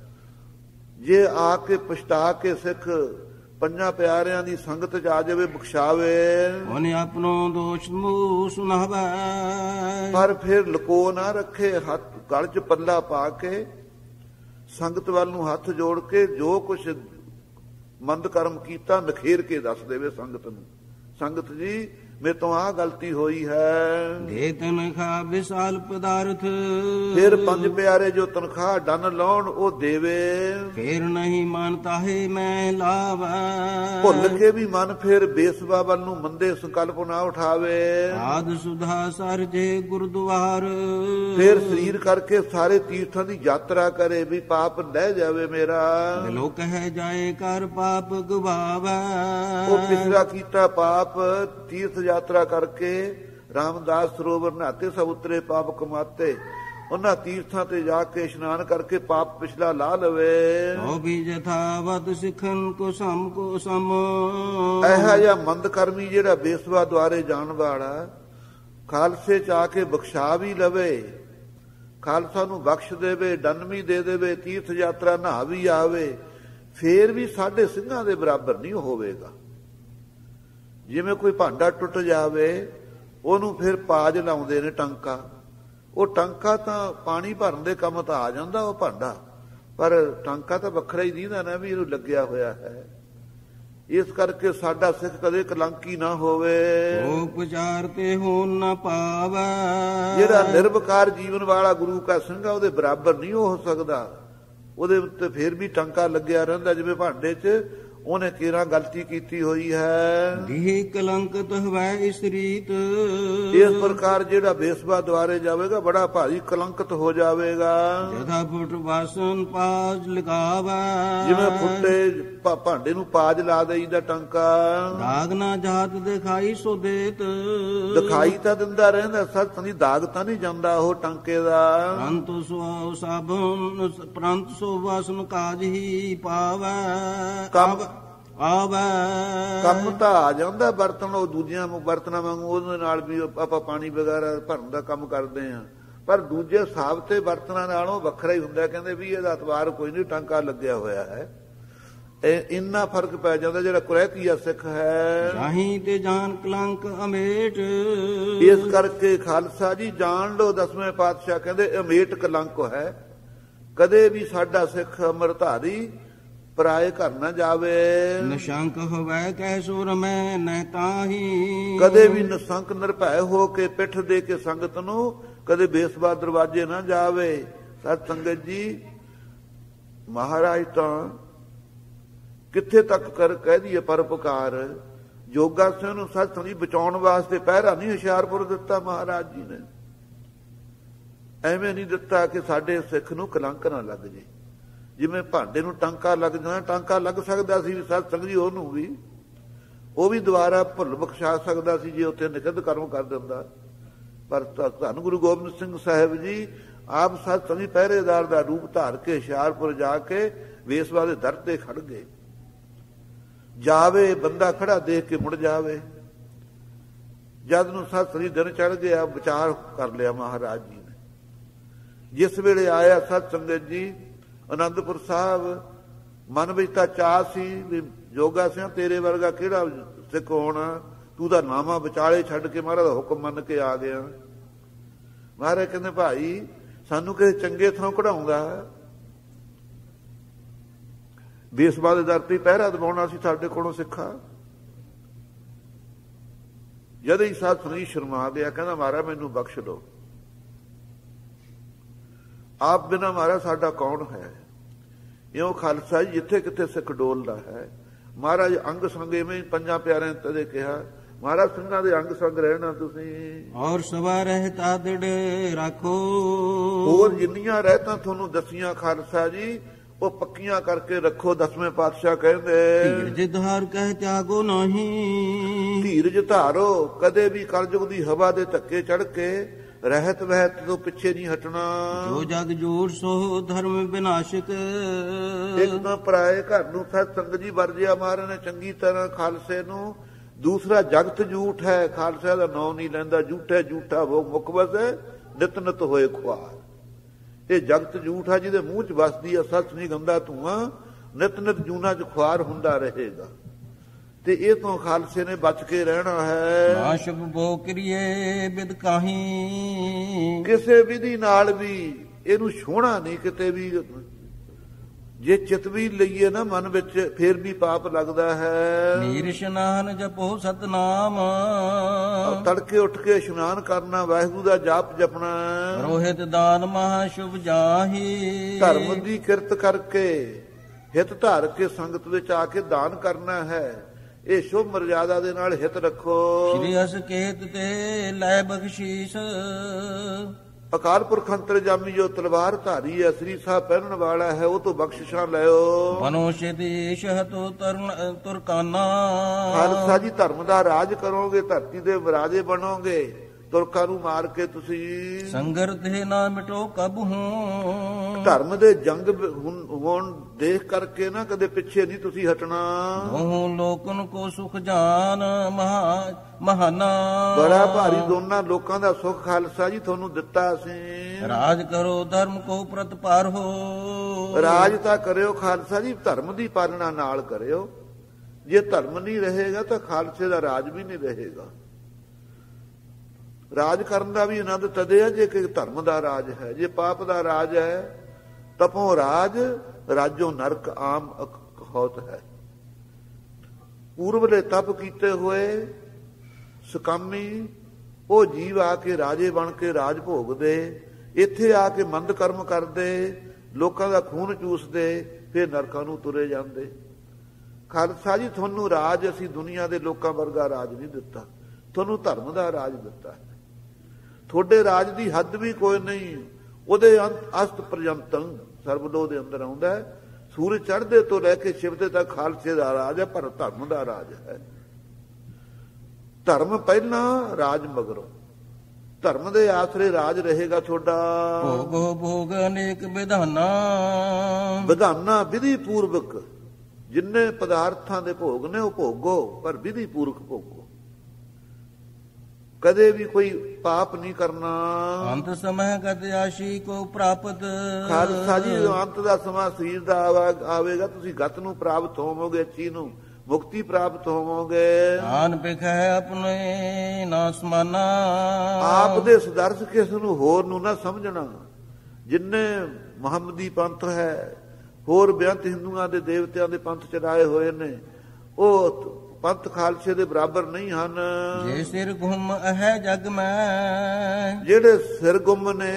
A: ਜੇ ਆ ਕੇ ਪਛਤਾ ਕੇ ਸਿੱਖ ਪੰਜਾਂ ਪਿਆਰਿਆਂ ਦੀ ਸੰਗਤ ਚ ਆ ਜਾਵੇ ਬਖਸ਼ਾਵੇ।
B: ਉਹਨੇ ਆਪਣੋ ਦੋਸ਼ ਮੂੰਹ ਸੁਣਾਵੇ।
A: ਪਰ ਫਿਰ ਲਕੋ ਨਾ ਰੱਖੇ, ਹੱਥ ਗਲ ਚ ਪੱਲਾ ਪਾ ਕੇ ਸੰਗਤ ਵੱਲ ਨੂੰ ਹੱਥ ਜੋੜ ਕੇ ਜੋ ਕੁਛ ਮੰਦ ਕਰਮ ਕੀਤਾ ਨਖੇਰ ਕੇ ਦੱਸ ਦੇਵੇ ਸੰਗਤ ਨੂੰ, ਸੰਗਤ ਜੀ ਮੇਰੇ ਤੋਂ ਆਹ ਗਲਤੀ ਹੋਈ ਹੈ।
B: ਦੇ ਤਨਖਾਹ ਵਿਸਾਲ ਪਦਾਰਥ।
A: ਫਿਰ ਪੰਜ ਪਿਆਰੇ ਜੋ ਤਨਖਾਹ ਡਨ ਲਾਉਣ ਉਹ ਦੇਵੇ।
B: ਫਿਰ ਨਹੀਂ ਮਾਨਤਾ ਹੈ ਮੈਂ ਲਾਵੈ।
A: ਭੁੱਲ ਕੇ ਵੀ ਮਨ ਫਿਰ ਬੇਸਵਾ ਵੱਲ ਨੂੰ ਮੰਦੇ ਸੰਕਲਪ ਨਾ ਉਠਾਵੇ।
B: ਆਦ ਸੁਧਾ ਸਰਜੇ ਗੁਰਦੁਆਰ।
A: ਫਿਰ ਸਰੀਰ ਕਰਕੇ ਸਾਰੇ ਤੀਰਥਾਂ ਦੀ ਯਾਤਰਾ ਕਰੇ ਵੀ ਪਾਪ ਲੈ ਜਾਵੇ ਮੇਰਾ।
B: ਦਿਲੋਂ ਕਹਿ ਜਾਏ ਕਰ ਪਾਪ ਗਵਾਵੈ।
A: ਉਹ ਪਿਛਲਾ ਕੀਤਾ ਪਾਪ ਤੀਰਥ ਯਾਤਰਾ ਕਰਕੇ ਰਾਮਦਾਸ ਸਰੋਵਰ ਨਹਾਤੇ ਸਭ ਉਤਰੇ ਪਾਪ ਕਮਾਤੇ। ਉਹਨਾਂ ਤੀਰਥਾਂ ਤੇ ਜਾ ਕੇ ਇਸ਼ਨਾਨ ਕਰਕੇ ਪਾਪ ਪਿਛਲਾ ਲਾ ਲਵੇ।
B: ਉਹ ਵੀ ਜਥਾਵਤ ਸਿੱਖਨ ਕੋ ਸਮ।
A: ਇਹੋ ਜਿਹਾ ਮੰਦ ਕਰਮੀ ਜਿਹੜਾ ਬੇਸਵਾ ਦੁਆਰੇ ਜਾਣ ਵਾਲਾ ਖਾਲਸੇ ਚ ਆ ਕੇ ਬਖਸ਼ਾ ਵੀ ਲਵੇ, ਖਾਲਸਾ ਨੂੰ ਬਖਸ਼ ਦੇਵੇ, ਦੰਨ ਵੀ ਦੇ ਦੇਵੇ, ਤੀਰਥ ਯਾਤਰਾ ਨਹਾ ਵੀ ਆਵੇ, ਫੇਰ ਵੀ ਸਾਡੇ ਸਿੰਘਾਂ ਦੇ ਬਰਾਬਰ ਨਹੀਂ ਹੋਵੇਗਾ। ਜਿਵੇਂ ਕੋਈ ਭਾਂਡਾ ਟੁੱਟ ਜਾਵੇ ਉਹਨੂੰ ਫਿਰ ਪਾਜ ਲਾਉਂਦੇ ਨੇ ਟੰਕਾ। ਉਹ ਟੰਕਾ ਤਾਂ ਪਾਣੀ ਭਰਨ ਦੇ ਕੰਮ ਤਾਂ ਆ ਜਾਂਦਾ ਉਹ ਭਾਂਡਾ, ਪਰ ਟੰਕਾ ਤਾਂ ਵੱਖਰਾ ਹੀ ਦੀਂਦਾ ਨਾ ਵੀ ਇਹਨੂੰ ਲੱਗਿਆ ਹੋਇਆ ਹੈ। ਇਸ ਕਰਕੇ ਸਾਡਾ ਸਿੱਖ ਕਦੇ ਕਲੰਕੀ ਨਾ ਹੋਵੇ।
B: ਉਪਚਾਰ ਤੇ ਹੋਣ ਨਾ ਪਾਵੈ।
A: ਜਿਹੜਾ ਨਿਰਵਕਾਰ ਜੀਵਨ ਵਾਲਾ ਗੁਰੂ ਕਾ ਸਿੰਘ ਉਹਦੇ ਬਰਾਬਰ ਨਹੀਂ ਹੋ ਸਕਦਾ। ਉਹਦੇ ਉੱਤੇ ਫਿਰ ਵੀ ਟੰਕਾ ਲੱਗਿਆ ਰਹਿੰਦਾ ਜਿਵੇਂ ਭਾਂਡੇ 'ਚ ਉਹਨੇ ਕਿਹੜਾ ਗਲਤੀ ਕੀਤੀ ਹੋਈ ਹੈ।
B: ਦੀ ਕਲੰਕਤ ਹੋਵੇ ਇਸ ਰੀਤ।
A: ਇਸ ਪ੍ਰਕਾਰ ਜਿਹੜਾ ਬੇਸਵਾ ਦੁਆਰੇ ਜਾਵੇਗਾ ਬੜਾ ਭਾਰੀ ਕਲੰਕਤ ਹੋ ਜਾਵੇਗਾ।
B: ਜਦਾ ਫੁੱਟ ਵਾਸਨ ਪਾਜ ਲਗਾਵੇ।
A: ਜਿਵੇਂ ਫੁੱਟੇ ਭਾਂਡੇ ਨੂੰ ਪਾਜ ਲਾ ਦੇਈਦਾ ਟੰਕਾ।
B: ਦਾਗ ਨਾ ਜਾਤ ਦਿਖਾਈ ਸੋ ਦੇਤ।
A: ਦਿਖਾਈ ਤਾਂ ਦਿੰਦਾ ਰਹਿੰਦਾ, ਸੱਚ ਦੀ ਦਾਗ ਤਾਂ ਨਹੀਂ ਜਾਂਦਾ ਉਹ ਟੰਕੇ ਦਾ।
B: ਪ੍ਰੰਤੂ ਸੋ ਸਾਬਨ ਪ੍ਰੰਤ ਸੋ ਵਾਸਨ ਕਾਜ ਹੀ ਪਾਵੇ।
A: ਕੰਮ ਤਾਂ ਆ ਜਾਂਦਾ ਬਰਤਨ, ਉਹ ਦੂਜਿਆਂ ਬਰਤਨਾਂ ਵਾਂਗੂ ਉਹਦੇ ਨਾਲ ਵੀ ਆਪਾਂ ਪਾਣੀ ਵਗੈਰਾ ਭਰਨ ਦਾ ਕੰਮ ਕਰਦੇ ਆ, ਪਰ ਦੂਜੇ ਸਾਬਤੇ ਬਰਤਨਾਂ ਨਾਲੋਂ ਵੱਖਰਾ ਹੀ ਹੁੰਦਾ। ਕਹਿੰਦੇ ਵੀ ਇਹਦਾ ਅਤਵਾਰ ਕੋਈ ਨਹੀਂ, ਟਾਂਕਾ ਲੱਗਿਆ ਹੋਇਆ ਹੈ। ਇੰਨਾ ਫਰਕ ਪੈ ਜਾਂਦਾ ਜਿਹੜਾ ਕੁਰੈਤੀਆ ਸਿੱਖ ਹੈ।
B: ਜਾਹੀਂ ਤੇ ਜਾਨ ਕਲੰਕ ਅਮੇਟ।
A: ਇਸ ਕਰਕੇ ਖਾਲਸਾ ਜੀ ਜਾਣ ਲਓ, ਦਸਵੇਂ ਪਾਤਸ਼ਾਹ ਕਹਿੰਦੇ ਅਮੇਟ ਕਲੰਕ ਹੈ। ਕਦੇ ਵੀ ਸਾਡਾ ਸਿੱਖ ਅੰਮ੍ਰਿਤਧਾਰੀ ਪਰਾਏ ਘਰ ਨਾ ਜਾਵੇ।
B: ਨਿਸ਼ੰਕ ਹੋਵੇ ਕਹਿ ਸੁਰ ਮੈਂ ਨਹਿ ਤਾਹੀ।
A: ਕਦੇ ਵੀ ਨਿਸ਼ੰਕ ਨਿਰਭੈ ਹੋ ਕੇ ਪਿੱਠ ਦੇ ਕੇ ਸੰਗਤ ਨੂੰ ਕਦੇ ਬੇਸਵਾ ਦਰਵਾਜੇ ਨਾ ਜਾਵੇ। ਸਤ ਸੰਗਤ ਜੀ ਮਹਾਰਾਜ ਤਾਂ ਕਿੱਥੇ ਤੱਕ ਕਹਿ ਦਈਏ ਪਰਉਪਕਾਰ। ਜੋਗਾ ਸਿੰਘ ਨੂੰ ਸਤ ਸੰਗਤ ਬਚਾਉਣ ਵਾਸਤੇ ਪਹਿਰਾ ਨਹੀਂ ਹੁਸ਼ਿਆਰਪੁਰ ਦਿੱਤਾ ਮਹਾਰਾਜ ਜੀ ਨੇ। ਐਵੇਂ ਨਹੀਂ ਦਿੱਤਾ ਕਿ ਸਾਡੇ ਸਿੱਖ ਨੂੰ ਕਲੰਕ ਨਾ ਲੱਗ ਜੇ। ਜਿਵੇਂ ਭਾਂਡੇ ਨੂੰ ਟਾਂਕਾ ਲੱਗ ਜਾਣਾ, ਟਾਂਕਾ ਲੱਗ ਸਕਦਾ ਸੀ ਸਤ ਸੰਗਤ ਜੀ ਉਹਨੂੰ ਵੀ, ਉਹ ਵੀ ਦੁਬਾਰਾ ਭੁੱਲ ਬਖਸ਼ਾ ਸਕਦਾ ਸੀ ਜੇ ਉੱਥੇ ਨਿਖਿਧ ਕਰਮ ਕਰ ਦਿੰਦਾ। ਪਰ ਧੰਨ ਗੁਰੂ ਗੋਬਿੰਦ ਸਿੰਘ ਸਾਹਿਬ ਜੀ ਆਪ ਸਤ ਸੰਗੀ ਪਹਿਰੇਦਾਰ ਦਾ ਰੂਪ ਧਾਰ ਕੇ ਹੁਸ਼ਿਆਰਪੁਰ ਜਾ ਕੇ ਵੇਸਵਾ ਦੇ ਦਰ ਤੇ ਖੜ ਗਏ। ਜਾਵੇ ਬੰਦਾ ਖੜਾ ਦੇਖ ਕੇ ਮੁੜ ਜਾਵੇ। ਜਦ ਨੂੰ ਸਤ ਸੰਗੀ ਦਿਨ ਚੜ ਗਿਆ, ਵਿਚਾਰ ਕਰ ਲਿਆ ਮਹਾਰਾਜ ਜੀ ਨੇ। ਜਿਸ ਵੇਲੇ ਆਇਆ ਸਤ ਸੰਗਤ ਜੀ ਅਨੰਦਪੁਰ ਸਾਹਿਬ, ਮਨ ਵਿੱਚ ਤਾਂ ਚਾਅ ਸੀ ਵੀ ਜੋਗਾ ਸਿੰਘ ਤੇਰੇ ਵਰਗਾ ਕਿਹੜਾ ਸਿੱਖ ਹੋਣਾ, ਤੂੰ ਦਾ ਨਾਮਾ ਵਿਚਾਲੇ ਛੱਡ ਕੇ ਮਹਾਰਾਜ ਦਾ ਹੁਕਮ ਮੰਨ ਕੇ ਆ ਗਿਆ। ਮਹਾਰਾਜ ਕਹਿੰਦੇ ਭਾਈ ਸਾਨੂੰ ਕਿਸੇ ਚੰਗੇ ਥਾਂ ਕਢਾਉਂਦਾ, ਬੇਸਬਾ ਦੇ ਦਰ ਤੇ ਪਹਿਰਾ ਦਬਾਉਣਾ ਸੀ ਸਾਡੇ ਕੋਲੋਂ ਸਿੱਖਾ। ਜਦ ਹੀ ਸਾਧ ਸੁਣੀ ਸ਼ਰਮਾ ਗਿਆ, ਕਹਿੰਦਾ ਮਹਾਰਾਜ ਮੈਨੂੰ ਬਖਸ਼ ਲਓ, ਆਪ ਬਿਨਾਂ ਮਹਾਰਾਜ ਸਾਡਾ ਕੌਣ ਹੈ। ਇਉਂ ਖਾਲਸਾ ਜੀ ਜਿੱਥੇ ਕਿਤੇ ਸਿੱਖ ਡੋਲਦਾ ਹੈ, ਮਹਾਰਾਜ ਅੰਗ ਸੰਗ ਇਵੇਂ ਪੰਜਾਂ ਪਿਆਰਿਆਂ ਨੇ ਤਦੇ ਕਿਹਾ ਮਹਾਰਾਜ ਸਿੰਘਾਂ ਦੇ ਅੰਗ ਸੰਗ ਰਹਿਣਾ ਤੁਸੀਂ।
B: ਔਰ ਸਵਾ ਰਹਿਤਾ ਦਿੜੇ ਰੱਖੋ,
A: ਹੋਰ ਜਿੰਨੀਆਂ ਰਹਿਤਾਂ ਤੁਹਾਨੂੰ ਦਸੀਆਂ ਖਾਲਸਾ ਜੀ ਉਹ ਪੱਕੀਆਂ ਕਰਕੇ ਰੱਖੋ। ਦਸਵੇਂ ਪਾਤਸ਼ਾਹ ਕਹਿੰਦੇ
B: ਧੀਰਜ ਧਾਰ ਕਹਿ ਤਿਆਗੋ ਨਹੀਂ,
A: ਧੀਰਜ ਧਾਰੋ, ਕਦੇ ਵੀ ਕਲਯੁਗ ਦੀ ਹਵਾ ਦੇ ਧੱਕੇ ਚੜ ਕੇ ਰਹਿਤ ਵਹਿਤ ਤੋਂ ਪਿੱਛੇ ਨਹੀਂ ਹਟਣਾ।
B: ਜੋ ਜਗ ਜੋੜ ਸੋ ਧਰਮ ਵਿਨਾਸ਼ਕ,
A: ਇੱਕ ਤਾਂ ਪਰਾਏ ਘਰ ਨੂੰ ਸਤ ਸੰਗਤ ਜੀ ਵਰਜਿਆ ਮਹਾਰਾਜ ਨੇ ਚੰਗੀ ਤਰ੍ਹਾਂ ਖਾਲਸੇ ਨੂੰ। ਦੂਸਰਾ ਜਗਤ ਝੂਠ ਹੈ, ਖਾਲਸਾ ਦਾ ਨਾਂ ਨਹੀਂ ਲੈਂਦਾ। ਝੂਠਾ ਝੂਠਾ ਉਹ ਮੁਕਬਸ ਨਿਤ ਨਿਤ ਹੋਏ ਖੁਆਰ। ਇਹ ਜਗਤ ਝੂਠ ਹੈ ਜਿਹਦੇ ਮੂੰਹ ਚ ਵਸਦੀ ਹੈ ਸੱਚ ਨਹੀਂ ਗੰਦਾ ਧੂਆਂ, ਨਿਤ ਨਿਤ ਜੂਨਾ ਚ ਖੁਆਰ ਹੁੰਦਾ ਰਹੇਗਾ। ਤੇ ਇਹ ਤੋਂ ਖਾਲਸੇ ਨੇ ਬਚ ਕੇ ਰਹਿਣਾ ਹੈ।
B: ਨਾ ਸ਼ੁਭ ਬੋ ਕਰੀਏ ਬਿਦ ਕਾਹੀਂ,
A: ਕਿਸੇ ਵਿਧੀ ਨਾਲ ਵੀ ਇਹਨੂੰ ਛੋਹਣਾ ਨਹੀਂ ਕਿਤੇ ਵੀ। ਜੇ ਚਿਤ ਵੀ ਲਈਏ ਨਾ ਮਨ ਵਿੱਚ ਫੇਰ ਵੀ ਪਾਪ ਲੱਗਦਾ ਹੈ।
B: ਨੀਰ ਇਸ਼ਨਾਨ ਜਪੋ ਸਤਨਾਮ,
A: ਤੜਕੇ ਉੱਠ ਕੇ ਇਸ਼ਨਾਨ ਕਰਨਾ, ਵਾਹਿਗੁਰੂ ਦਾ ਜਾਪ ਜਪਣਾ।
B: ਰੋਹਿਤ ਦਾਨ ਮਹਾ ਸ਼ੁਭ ਜਾਹੀ,
A: ਧਰਮ ਦੀ ਕਿਰਤ ਕਰਕੇ ਹਿਤ ਧਾਰ ਕੇ ਸੰਗਤ ਵਿੱਚ ਆ ਕੇ ਦਾਨ ਕਰਨਾ ਹੈ। ਇਹ ਸ਼ੁਭ ਮਰਜ਼ਾਦਾ ਦੇ ਨਾਲ ਹਿਤ ਰੱਖੋ।
B: ਸ਼੍ਰੀ ਅਸਕੇਤ ਤੇ ਲੈ ਬਖਸ਼ੀਸ,
A: ਅਕਾਲ ਪੁਰਖ ਅੰਤਰਜਾਮੀ ਜੋ ਤਲਵਾਰ ਧਾਰੀ ਹੈ, ਸ੍ਰੀ ਸਾਹਿਬ ਪਹਿਨਣ ਵਾਲਾ ਹੈ, ਉਹ ਤੋਂ ਬਖਸ਼ਿਸ਼ਾਂ ਲਿਓ।
B: ਮਨੁਸ਼ਯ ਦੇਸ਼ ਹਤੋ ਤੁਰਕਾਨਾ,
A: ਖਾਲਸਾ ਜੀ ਧਰਮ ਦਾ ਰਾਜ ਕਰੋਗੇ, ਧਰਤੀ ਦੇ ਵਿਰਾਜੇ ਬਣੋਗੇ। ਤੁਰਕਾਂ ਨੂੰ ਮਾਰ ਕੇ ਤੁਸੀਂ
B: ਸੰਗਰ ਤੇ ਨਾ ਮਿਟੋ ਕਬ ਹੂੰ,
A: ਧਰਮ ਦੇ ਜੰਗ ਹੋਣ ਦੇਖ ਕਰਕੇ ਨਾ ਕਦੇ ਪਿੱਛੇ ਨਹੀਂ ਤੁਸੀਂ ਹਟਣਾ।
B: ਉਹ ਲੋਕਨ ਕੋ ਸੁਖ ਜਾਨ ਮਹਾਨਾ,
A: ਬੜਾ ਭਾਰੀ ਦੋਨਾਂ ਲੋਕਾਂ ਦਾ ਸੁਖ ਖਾਲਸਾ ਜੀ ਤੁਹਾਨੂੰ ਦਿੱਤਾ ਅਸੀਂ।
B: ਰਾਜ ਕਰੋ ਧਰਮ ਕੋ ਪ੍ਰਤਪਾਰ ਹੋ,
A: ਰਾਜ ਤਾਂ ਕਰਿਓ ਖਾਲਸਾ ਜੀ ਧਰਮ ਦੀ ਪਾਲਣਾ ਨਾਲ ਕਰਿਓ। ਜੇ ਧਰਮ ਨਹੀਂ ਰਹੇਗਾ ਤਾਂ ਖਾਲਸੇ ਦਾ ਰਾਜ ਵੀ ਨਹੀਂ ਰਹੇਗਾ। ਰਾਜ ਕਰਨ ਦਾ ਵੀ ਆਨੰਦ ਤਦੇ ਹੈ ਜੇ ਕਿ ਧਰਮ ਦਾ ਰਾਜ ਹੈ। ਜੇ ਪਾਪ ਦਾ ਰਾਜ ਹੈ, ਤਪੋਂ ਰਾਜ ਰਾਜੋ ਨਰਕ ਆਮ ਅਖੌਤ ਹੈ। ਪੂਰਵਲੇ ਤਪ ਕੀਤੇ ਹੋਏ ਸੁਕਾਮੀ ਉਹ ਜੀਵ ਆ ਕੇ ਰਾਜੇ ਬਣ ਕੇ ਰਾਜ ਭੋਗਦੇ, ਇੱਥੇ ਆ ਕੇ ਮੰਦ ਕਰਮ ਕਰਦੇ, ਲੋਕਾਂ ਦਾ ਖੂਨ ਚੂਸਦੇ, ਫਿਰ ਨਰਕਾਂ ਨੂੰ ਤੁਰੇ ਜਾਂਦੇ। ਖਾਲਸਾ ਜੀ ਤੁਹਾਨੂੰ ਰਾਜ ਅਸੀਂ ਦੁਨੀਆ ਦੇ ਲੋਕਾਂ ਵਰਗਾ ਰਾਜ ਨਹੀਂ ਦਿੱਤਾ, ਤੁਹਾਨੂੰ ਧਰਮ ਦਾ ਰਾਜ ਦਿੱਤਾ ਹੈ। ਤੁਹਾਡੇ ਰਾਜ ਦੀ ਹੱਦ ਵੀ ਕੋਈ ਨਹੀਂ, ਉਹਦੇ ਅਸਤ ਪਰਜੰਤੰ ਸਰਬਲੋਹ ਦੇ ਅੰਦਰ ਆਉਂਦਾ ਹੈ। ਸੂਰਜ ਚੜ੍ਹਦੇ ਤੋਂ ਲੈ ਕੇ ਛਿਪਦੇ ਤੱਕ ਖਾਲਸੇ ਦਾ ਰਾਜ ਹੈ, ਪਰ ਧਰਮ ਦਾ ਰਾਜ ਹੈ। ਧਰਮ ਪਹਿਲਾਂ, ਰਾਜ ਮਗਰੋਂ। ਧਰਮ ਦੇ ਆਸਰੇ ਰਾਜ ਰਹੇਗਾ ਤੁਹਾਡਾ।
B: ਭੋਗੋ ਭੋਗ ਅਨੇਕ ਵਿਧਾਨਾ,
A: ਵਿਧਾਨਾ ਵਿਧੀ ਪੂਰਵਕ ਜਿੰਨੇ ਪਦਾਰਥਾਂ ਦੇ ਭੋਗ ਨੇ ਉਹ ਭੋਗੋ, ਪਰ ਵਿਧੀ ਪੂਰਵਕ ਭੋਗੋ। ਕਦੇ ਵੀ ਕੋਈ ਪਾਪ ਨਹੀਂ ਕਰਨਾ।
B: ਅੰਤ ਸਮੇਂ ਗਤ ਆਸ਼ੀ ਕੋ ਪ੍ਰਾਪਤ,
A: ਖਾਲਸਾ ਜੀ ਅੰਤ ਦਾ ਸਮਾਂ ਸਰੀਰ ਦਾ ਆਵੇਗਾ, ਤੁਸੀਂ ਗਤ ਨੂੰ ਪ੍ਰਾਪਤ ਹੋਵੋਗੇ, ਅੱਛੀ ਨੂੰ ਮੁਕਤੀ ਪ੍ਰਾਪਤ ਹੋਵੋਗੇ।
B: ਆਨ ਬਿਖੈ ਆਪਣੇ ਨਾ ਸਮਾਨਾ,
A: ਆਪ ਦੇ ਸਦਰਸ ਕਿਸ ਨੂੰ ਹੋਰ ਨੂੰ ਨਾ ਸਮਝਣਾ। ਜਿੰਨੇ ਮੁਹੰਮਦੀ ਪੰਥ ਹੈ, ਹੋਰ ਬੇਅੰਤ ਹਿੰਦੂਆਂ ਦੇ ਦੇਵਤਿਆਂ ਦੇ ਪੰਥ ਚਲਾਏ ਹੋਏ ਨੇ, ਉਹ ਪੰਥ ਖਾਲਸੇ ਦੇ ਬਰਾਬਰ ਨਹੀਂ ਹਨ।
B: ਜੇ ਸਿਰ ਗੁੰਮ ਹੈ ਜਗ ਮੈਂ,
A: ਜਿਹੜੇ ਸਿਰ ਗੁੰਮ ਨੇ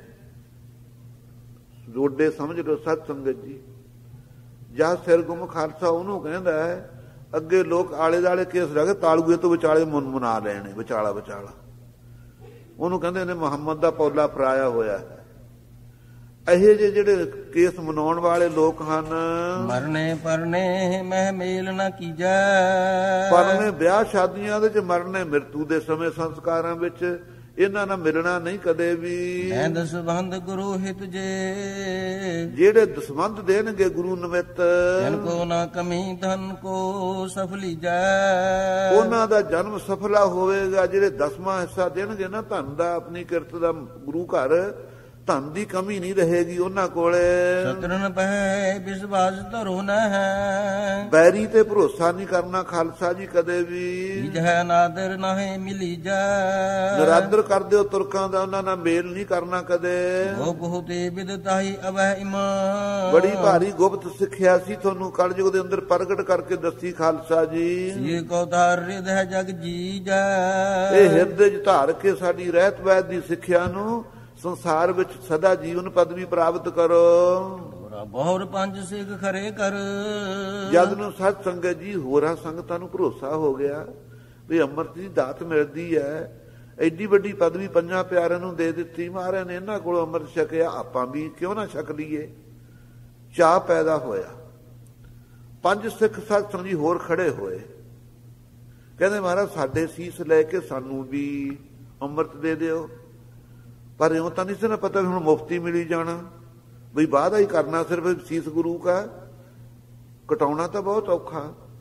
A: ਰੋਡੇ ਸਮਝ ਲਓ ਸਤ ਸੰਗਤ ਜੀ। ਜਾਂ ਸਿਰ ਗੁੰਮ ਖਾਲਸਾ ਉਹਨੂੰ ਕਹਿੰਦਾ ਹੈ, ਅੱਗੇ ਲੋਕ ਆਲੇ ਦਾਲੇ ਕੇਸ ਰੱਖ ਤਾਲੂਏ ਤੋਂ ਵਿਚਾਲੇ ਮੁਨਮੁਨਾ ਲੈਣੇ, ਵਿਚਾਲਾ ਵਿਚਾਲਾ। ਉਹਨੂੰ ਕਹਿੰਦੇ ਨੇ ਮੁਹੰਮਦ ਦਾ ਪੌਲਾ ਫਰਾਇਆ ਹੋਇਆ ਹੈ। ਇਹੇ ਜਿਹੇ ਜਿਹੜੇ ਕੇਸ ਮਨਾਉਣ ਵਾਲੇ ਲੋਕ ਹਨ,
B: ਮਰਨੇ ਪਰਨੇ ਮਹਿ ਮੇਲ ਨਾ ਕੀਜੈ।
A: ਪਰਨੇ ਵਿਆਹ ਸ਼ਾਦੀਆਂ ਦੇ ਚ, ਮਰਨੇ ਮ੍ਰਿਤੂ ਦੇ ਸਮੇਂ ਸੰਸਕਾਰਾਂ ਵਿੱਚ ਇਹਨਾਂ ਨਾਲ ਮਿਲਣਾ ਨਹੀਂ ਕਦੇ ਵੀ।
B: ਐ ਦਸਬੰਧ ਗੁਰੂ ਹਿਤ ਜੇ,
A: ਜਿਹੜੇ ਦਸਵੰਧ ਦੇਣਗੇ ਗੁਰੂ ਨਿਮਿਤ,
B: ਜਨ ਕੋ ਨਾ ਕਮੀ ਧਨ ਕੋ ਸਫਲੀਜੈ।
A: ਉਹਨਾਂ ਦਾ ਜਨਮ ਸਫਲਾ ਹੋਵੇਗਾ। ਜਿਹੜੇ 10ਵਾਂ ਹਿੱਸਾ ਦੇਣਗੇ ਨਾ ਧਨ ਦਾ, ਆਪਣੀ ਕਿਰਤ ਦਾ, ਗੁਰੂ ਘਰ, ਧਨ ਦੀ ਕਮੀ ਨਹੀਂ ਰਹੇਗੀ ਉਹਨਾਂ ਕੋਲੇ।
B: ਸਤਰਨ ਪਹਿ ਵਿਸ਼ਵਾਸ ਧਰੋ ਨ ਹੈ,
A: ਬੈਰੀ ਤੇ ਭਰੋਸਾ ਨਹੀਂ ਕਰਨਾ ਖਾਲਸਾ ਜੀ ਕਦੇ ਵੀ।
B: ਜਹ ਨਾਦਰ ਨਾਹੇ ਮਿਲੀ ਜਾ,
A: ਨਰਾਦਰ ਕਰਦੇ ਹੋ ਤੁਰਕਾਂ ਦਾ, ਉਹਨਾਂ ਨਾਲ ਮੇਲ ਨਹੀਂ ਕਰਨਾ ਕਦੇ।
B: ਉਹ ਬਹੁਤੇ ਵਿਦਤਾਈ ਅਵਹਿ ਇਮਾਨ,
A: ਬੜੀ ਭਾਰੀ ਗੁਪਤ ਸਿੱਖਿਆ ਸੀ ਤੁਹਾਨੂੰ ਕਲਯੁਗ ਦੇ ਅੰਦਰ ਪ੍ਰਗਟ ਕਰਕੇ ਦੱਸੀ ਖਾਲਸਾ ਜੀ।
B: ਇਹ ਕੋ ਧਾਰ ਹਿਰਦੈ ਜਗ ਜੀ ਜਾ,
A: ਇਹ ਹਿਰਦੇ 'ਚ ਧਾਰ ਕੇ ਸਾਡੀ ਰਹਿਤ ਵੈਦ ਦੀ ਸਿੱਖਿਆ ਨੂੰ ਸੰਸਾਰ ਵਿੱਚ ਸਦਾ ਜੀਵਨ ਪਦਵੀ ਪ੍ਰਾਪਤ ਕਰੋ।
B: ਬਹੁਰ ਪੰਜ ਸਿੱਖ ਖਰੇ ਕਰ,
A: ਜਦ ਨੂੰ ਸਤ ਸੰਗਤ ਜੀ ਹੋਰਾਂ ਸੰਗਤਾਂ ਨੂੰ ਭਰੋਸਾ ਹੋ ਗਿਆ ਵੀ ਅੰਮ੍ਰਿਤ ਦੀ ਦਾਤ ਮਿਲਦੀ ਹੈ, ਐਡੀ ਵੱਡੀ ਪਦਵੀ ਪੰਜਾਂ ਪਿਆਰਿਆਂ ਨੂੰ ਦੇ ਦਿੱਤੀ ਮਹਾਰਾਜ ਨੇ, ਇਹਨਾਂ ਕੋਲੋਂ ਅੰਮ੍ਰਿਤ ਛਕਿਆ, ਆਪਾਂ ਵੀ ਕਿਉਂ ਨਾ ਛਕ ਲਈਏ। ਚਾਅ ਪੈਦਾ ਹੋਇਆ। ਪੰਜ ਸਿੱਖ ਸਤ ਸੰਗਤ ਜੀ ਹੋਰ ਖੜੇ ਹੋਏ, ਕਹਿੰਦੇ ਮਹਾਰਾਜ ਸਾਡੇ ਸੀਸ ਲੈ ਕੇ ਸਾਨੂੰ ਵੀ ਅੰਮ੍ਰਿਤ ਦੇ ਦਿਓ। ਪਰ ਇਉਂ ਤਾਂ ਨਹੀਂ ਸੀ ਨਾ ਪਤਾ ਵੀ ਹੁਣ ਮੁਫਤੀ ਮਿਲੀ ਜਾਣਾ, ਬਈ ਵਾਅਦਾ ਹੀ ਕਰਨਾ ਸਿਰਫ ਸੀਸ ਗੁਰੂ ਕਾ, ਕਟਾਉਣਾ ਤਾਂ ਬਹੁਤ ਔਖਾ।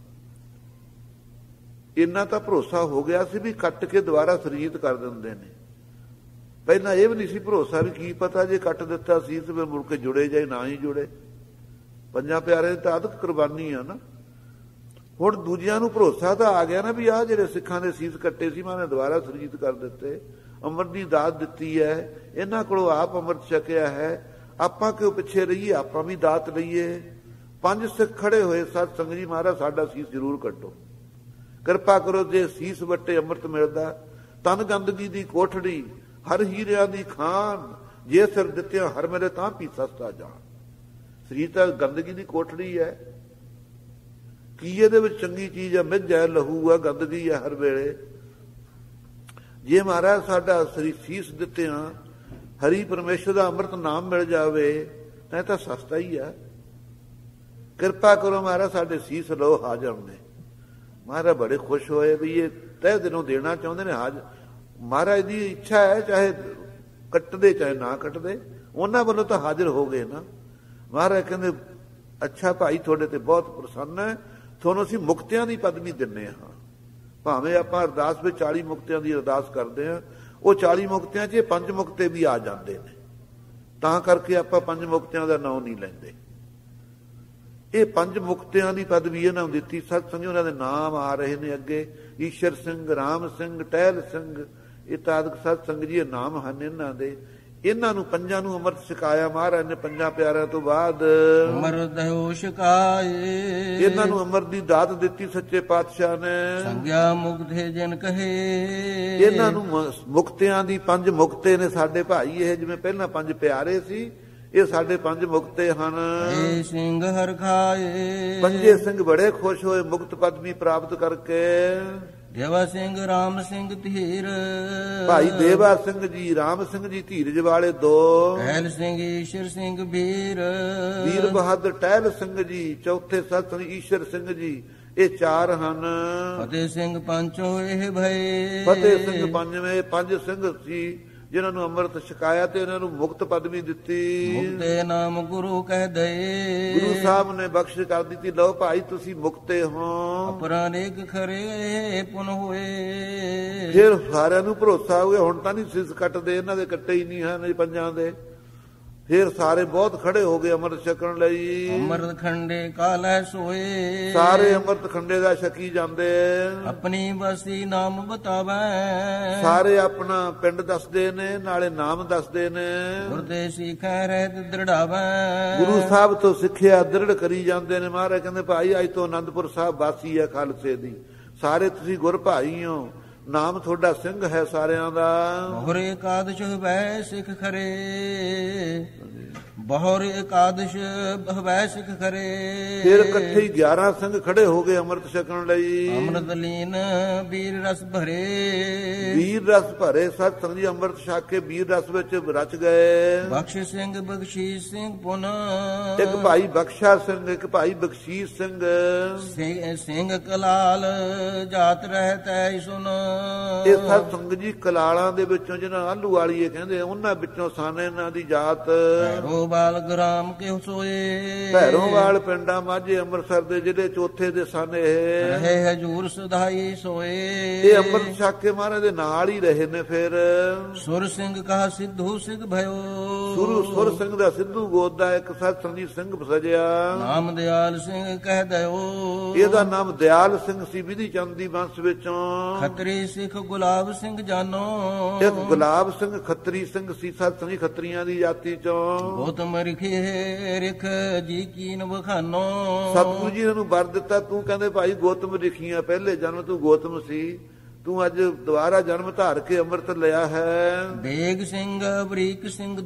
A: ਇੰਨਾ ਤਾਂ ਭਰੋਸਾ ਹੋ ਗਿਆ ਸੀ ਵੀ ਕੱਟ ਕੇ ਦੁਬਾਰਾ ਸੁਰਜੀਤ ਕਰ ਦਿੰਦੇ ਨੇ। ਪਹਿਲਾਂ ਇਹ ਵੀ ਨਹੀਂ ਸੀ ਭਰੋਸਾ ਵੀ ਕੀ ਪਤਾ ਜੇ ਕੱਟ ਦਿੱਤਾ ਸੀਸ ਫਿਰ ਮੁੜ ਕੇ ਜੁੜੇ ਜਾਏ ਨਾ ਹੀ ਜੁੜੇ। ਪੰਜਾਂ ਪਿਆਰਿਆਂ ਦੀ ਤਾਂ ਅਦਕ ਕੁਰਬਾਨੀ ਆ ਨਾ। ਹੁਣ ਦੂਜਿਆਂ ਨੂੰ ਭਰੋਸਾ ਤਾਂ ਆ ਗਿਆ ਨਾ ਵੀ ਆਹ ਜਿਹੜੇ ਸਿੱਖਾਂ ਦੇ ਸੀਸ ਕੱਟੇ ਸੀ ਮੈਂ ਦੁਬਾਰਾ ਸੁਰਜੀਤ ਕਰ ਦਿੱਤੇ, ਅੰਮ੍ਰਿਤ ਦੀ ਦਾਤ ਦਿੱਤੀ ਹੈ, ਇਹਨਾਂ ਕੋਲੋਂ ਆਪ ਅੰਮ੍ਰਿਤ ਛਕਿਆ ਹੈ, ਆਪਾਂ ਕਿਉਂ ਪਿੱਛੇ ਰਹੀਏ, ਆਪਾਂ ਵੀ ਦਾਤ ਲਈਏ। ਪੰਜ ਸਿੱਖ ਖੜੇ ਹੋਏ, ਸਤ ਸੰਗਤ ਜੀ ਮਹਾਰਾਜ ਸਾਡਾ ਸੀਸ ਜ਼ਰੂਰ ਕੱਟੋ, ਕਿਰਪਾ ਕਰੋ। ਜੇ ਸੀਸ ਵੱਟੇ ਅੰਮ੍ਰਿਤ ਮਿਲਦਾ, ਤਨ ਗੰਦਗੀ ਦੀ ਕੋਠੜੀ, ਹਰ ਹੀਰਿਆਂ ਦੀ ਖਾਨ, ਜੇ ਸਿਰ ਦਿੱਤਿਆਂ ਹਰ ਮੇਰੇ ਤਾਂ ਪੀ ਸਸਤਾ ਜਾਣ। ਸਰੀਰ ਤਾਂ ਗੰਦਗੀ ਦੀ ਕੋਠੜੀ ਹੈ, ਕੀ ਇਹਦੇ ਵਿੱਚ ਚੰਗੀ ਚੀਜ਼ ਹੈ? ਮਿੱਝ ਹੈ, ਲਹੂ ਹੈ, ਗੰਦਗੀ ਹੈ ਹਰ ਵੇਲੇ। ਜੇ ਮਹਾਰਾਜ ਸਾਡਾ ਸੀਸ ਦਿੱਤਿਆਂ ਹਰੀ ਪਰਮੇਸ਼ਰ ਦਾ ਅੰਮ੍ਰਿਤ ਨਾਮ ਮਿਲ ਜਾਵੇ ਤਾਂ ਇਹ ਤਾਂ ਸਸਤਾ ਹੀ ਆ। ਕਿਰਪਾ ਕਰੋ ਮਹਾਰਾਜ ਸਾਡੇ ਸੀਸ ਲਓ, ਹਾਜ਼ਰ ਨੇ। ਮਹਾਰਾਜ ਬੜੇ ਖੁਸ਼ ਹੋਏ ਵੀ ਇਹ ਤਹਿ ਦਿਲੋਂ ਦੇਣਾ ਚਾਹੁੰਦੇ ਨੇ। ਮਹਾਰਾਜ ਦੀ ਇੱਛਾ ਹੈ, ਚਾਹੇ ਕੱਟਦੇ ਚਾਹੇ ਨਾ ਕੱਟਦੇ, ਉਹਨਾਂ ਵੱਲੋਂ ਤਾਂ ਹਾਜ਼ਰ ਹੋ ਗਏ ਨਾ। ਮਹਾਰਾਜ ਕਹਿੰਦੇ ਅੱਛਾ ਭਾਈ, ਤੁਹਾਡੇ ਤੇ ਬਹੁਤ ਪ੍ਰਸੰਨ ਹੈ, ਤੁਹਾਨੂੰ ਅਸੀਂ ਮੁਕਤਿਆਂ ਦੀ ਪਦਵੀ ਦਿੰਨੇ ਹਾਂ। ਭਾਵੇਂ ਆਪਾਂ ਅਰਦਾਸ ਵਿੱਚ 40 ਮੁਕਤਿਆਂ ਦੀ ਅਰਦਾਸ ਕਰਦੇ ਹਾਂ, ਉਹ 40 ਮੁਕਤਿਆਂ 'ਚ ਇਹ 5 ਮੁਕਤੇ ਵੀ ਆ ਜਾਂਦੇ ਨੇ, ਤਾਂ ਕਰਕੇ ਆਪਾਂ 5 ਮੁਕਤਿਆਂ ਦਾ ਨਾਂ ਨਹੀਂ ਲੈਂਦੇ। ਇਹ 5 ਮੁਕਤਿਆਂ ਦੀ ਪਦਵੀ ਇਹਨਾਂ ਨੂੰ ਦਿੱਤੀ। ਸਤ ਸੰਗਤ ਉਹਨਾਂ ਦੇ ਨਾਮ ਆ ਰਹੇ ਨੇ ਅੱਗੇ, ਈਸ਼ਰ ਸਿੰਘ, ਰਾਮ ਸਿੰਘ, ਟਹਿਲ ਸਿੰਘ, ਇਹ ਤਾਦਕ ਸਤ ਸੰਗਤ ਜੀ ਇਹ ਨਾਮ ਹਨ ਇਹਨਾਂ ਦੇ। ਇਹਨਾਂ ਨੂੰ ਪੰਜਾਂ ਨੂੰ ਅੰਮ੍ਰਿਤ ਛਕਾਇਆ ਮਹਾਰਾਜ ਨੇ ਪੰਜਾਂ ਪਿਆਰਿਆਂ ਤੋਂ ਬਾਅਦ।
B: ਅੰਮ੍ਰਿਤ ਹੋ ਛਕਾਏ,
A: ਇਹਨਾਂ ਨੂੰ ਅੰਮ੍ਰਿਤ ਦੀ ਦਾਤ ਦਿੱਤੀ ਸੱਚੇ ਪਾਤਸ਼ਾਹ ਨੇ।
B: ਸੰਗਿਆ ਮੁਕਤੇ ਜਨ ਕਹੇ,
A: ਇਹਨਾਂ ਨੂੰ ਮੁਕਤਿਆਂ ਦੀ 5 ਮੁਕਤੇ ਨੇ ਸਾਡੇ ਭਾਈ। ਇਹ ਜਿਵੇਂ ਪਹਿਲਾਂ 5 ਪਿਆਰੇ ਸੀ, ਇਹ ਸਾਡੇ 5 ਮੁਕਤੇ ਹਨ।
B: ਏ ਸਿੰਘ ਹਰ ਖਾਏ,
A: ਪੰਜੇ ਸਿੰਘ ਬੜੇ ਖੁਸ਼ ਹੋਏ ਮੁਕਤ ਪਦਵੀ ਪ੍ਰਾਪਤ ਕਰਕੇ।
B: ਦੇਵਾ ਸਿੰਘ, ਰਾਮ ਸਿੰਘ ਧੀਰ,
A: ਭਾਈ ਦੇਵਾ ਸਿੰਘ ਜੀ, ਰਾਮ ਸਿੰਘ ਜੀ ਧੀਰਜ ਵਾਲੇ 2,
B: ਟਹਿਲ ਸਿੰਘ, ਈਸ਼ਰ ਸਿੰਘ ਵੀਰ,
A: ਵੀਰ ਬਹਾਦਰ ਟਹਿਲ ਸਿੰਘ ਜੀ ਚੌਥੇ, ਸਤ ਈਸ਼ਰ ਸਿੰਘ ਜੀ ਇਹ 4 ਹਨ।
B: ਫਤਿਹ ਸਿੰਘ ਪੰਚੋ ਇਹ ਭਏ,
A: ਫਤਿਹ ਸਿੰਘ ਪੰਜਵੇਂ। 5 ਸਿੰਘ ਸੀ ਜਿਨ੍ਹਾਂ ਨੂੰ ਅੰਮ੍ਰਿਤ ਛਕਾਇਆ ਤੇ ਇਹਨਾਂ ਨੂੰ ਮੁਕਤ ਪਦਵੀ ਦਿੱਤੀ।
B: ਮੁਕਤੇ ਨਾਮ ਗੁਰੂ ਕਹਿ ਦਏ,
A: ਗੁਰੂ ਸਾਹਿਬ ਨੇ ਬਖਸ਼ ਕਰ ਦਿੱਤੀ, ਲਓ ਭਾਈ ਤੁਸੀਂ ਮੁਕਤੇ ਹੋ।
B: ਅਪਰਾਨੇਕ ਖਰੇ ਪੁਨ ਹੋਏ,
A: ਫਿਰ ਸਾਰਿਆਂ ਨੂੰ ਭਰੋਸਾ ਹੋ ਗਿਆ ਹੁਣ ਤਾਂ ਨਹੀਂ ਸਿਸ ਕੱਟਦੇ, ਇਹਨਾਂ ਦੇ ਕੱਟੇ ਹੀ ਨਹੀਂ ਹਨ ਪੰਜਾਂ ਦੇ। ਫਿਰ ਸਾਰੇ ਬਹੁਤ ਖੜੇ ਹੋ ਗਏ ਅੰਮ੍ਰਿਤ ਛਕਣ ਲਈ।
B: ਅੰਮ੍ਰਿਤ ਖੰਡੇ ਕਾਲੈ ਸੋਏ,
A: ਸਾਰੇ ਅੰਮ੍ਰਿਤ ਖੰਡੇ ਦਾ ਛਕੀ ਜਾਂਦੇ।
B: ਆਪਣੀ ਬਸਤੀ ਨਾਮ ਬਤਾਵੈ,
A: ਸਾਰੇ ਆਪਣਾ ਪਿੰਡ ਦੱਸਦੇ ਨੇ, ਨਾਲੇ ਨਾਮ ਦੱਸਦੇ ਨੇ।
B: ਗੁਰਦੇ ਸਿੱਖੈ ਰਹਿਤ ਦ੍ਰਿੜਾਵੈ,
A: ਗੁਰੂ ਸਾਹਿਬ ਤੋਂ ਸਿੱਖਿਆ ਦ੍ਰਿੜ ਕਰੀ ਜਾਂਦੇ ਨੇ। ਮਹਾਰਾਜ ਕਹਿੰਦੇ ਭਾਈ ਅੱਜ ਤੋਂ ਅਨੰਦਪੁਰ ਸਾਹਿਬ ਵਾਸੀ ਹੈ ਖਾਲਸੇ ਦੀ, ਸਾਰੇ ਤੁਸੀਂ ਗੁਰ ਭਾਈ ਹੋ, ਨਾਮ ਤੁਹਾਡਾ ਸਿੰਘ ਹੈ ਸਾਰਿਆਂ ਦਾ।
B: ਹੋਰੇ ਕਾਦਿ ਚੁਹਬੈ ਸਿੱਖ ਖਰੇ, ਬਹੁਰ ਇਕਾਦਸ਼ ਹਵੈ ਸਿਖ ਕਰੇ।
A: ਫਿਰ ਇਕੱਠੇ ਹੀ 11 ਸਿੰਘ ਖੜੇ ਹੋ ਗਏ ਅੰਮ੍ਰਿਤ ਛਕਣ ਲਈ।
B: ਅੰਮ੍ਰਿਤ ਲੀਨ ਵੀਰ ਰਸ ਭਰੇ।
A: ਵੀਰ ਰਸ ਭਰੇ ਸਤ ਸੰਗ ਜੀ ਅੰਮ੍ਰਿਤ ਛਕ ਕੇ ਵੀਰ ਰਸ ਵਿੱਚ ਰਚ ਗਏ।
B: ਬਖਸ਼ ਸਿੰਘ ਬਖਸ਼ੀਸ਼ ਸਿੰਘ ਪੁਨ।
A: ਇੱਕ ਭਾਈ ਬਖਸ਼ਾ ਸਿੰਘ, ਇੱਕ ਭਾਈ ਬਖਸ਼ੀਸ਼ ਸਿੰਘ।
B: ਸਿੰਘ ਕਲਾਲ ਜਾਤ ਰਹਿਤੈ ਸੁਨ।
A: ਇਹ ਸਤ ਸੰਗ ਜੀ ਕਲਾਲਾਂ ਦੇ ਵਿੱਚੋਂ ਜਿਹਨਾਂ ਆਲੂ ਵਾਲੀਏ ਕਹਿੰਦੇ ਉਹਨਾਂ ਵਿੱਚੋਂ ਸਨ ਇਹਨਾਂ ਦੀ ਜਾਤ।
B: ਭੈਰੋਵਾਲ ਗ੍ਰਾਮ ਕਿਉ ਸੋਏ।
A: ਭੈਰੋਵਾਲ ਪਿੰਡਾਂ ਮਾਝੇ ਅੰਮ੍ਰਿਤਸਰ ਦੇ ਜਿਹੜੇ ਚੌਥੇ ਦੇ ਸਨ ਇਹ।
B: ਰਹੇ ਹਜੂਰ ਸਦਾਈ ਸੋਏ।
A: ਇਹ ਅੰਮ੍ਰਿਤ ਛਕ ਕੇ ਮਹਾਰਾਜ ਦੇ ਨਾਲ ਹੀ ਰਹੇ ਨੇ। ਫਿਰ
B: ਸੁਰ ਸਿੰਘ ਕਹਾ ਸਿੱਧੂ ਸਿੰਘ ਭਇਓ।
A: ਸੁਰ ਸਿੰਘ ਦਾ ਸਿੱਧੂ ਗੋਦ ਦਾ ਇੱਕ ਸਤ ਸੰਗੀ ਸਿੰਘ ਸਜਿਆ।
B: ਨਾਮ ਦਿਆਲ ਸਿੰਘ ਕਹਿ ਦਿਓ।
A: ਇਹਦਾ ਨਾਮ ਦਿਆਲ ਸਿੰਘ ਸੀ ਵਿਧੀ ਚੰਦ ਦੀ ਵੰਸ਼ ਵਿੱਚੋਂ।
B: ਖੱਤਰੀ ਸਿੱਖ ਗੁਲਾਬ ਸਿੰਘ ਜਾਨੋ।
A: ਇੱਕ ਗੁਲਾਬ ਸਿੰਘ ਖੱਤਰੀ ਸਿੰਘ ਸੀ ਸਤ ਸੰਗੀ ਖੱਤਰੀਆਂ ਦੀ ਜਾਤੀ ਚੋਂ।
B: ਗੌਤਮ ਰਿਖੇ ਰਿਖ ਜੀ ਕੀਨ ਬਖਾਨੋ।
A: ਸਤਿਗੁਰੂ ਜੀ ਨੂੰ ਵਰ ਦਿੱਤਾ ਤੂੰ ਕਹਿੰਦੇ ਭਾਈ ਗੌਤਮ ਰਿਖੀਆਂ ਪਹਿਲੇ ਜਨਮ ਤੂੰ ਗੌਤਮ ਸੀ, ਤੂੰ ਅੱਜ ਦੁਬਾਰਾ ਜਨਮ ਧਾਰ ਕੇ ਅੰਮ੍ਰਿਤ ਲਿਆ ਹੈ।
B: ਬੇਗ ਸਿੰਘ ਬਰੀਕ ਸਿੰਘ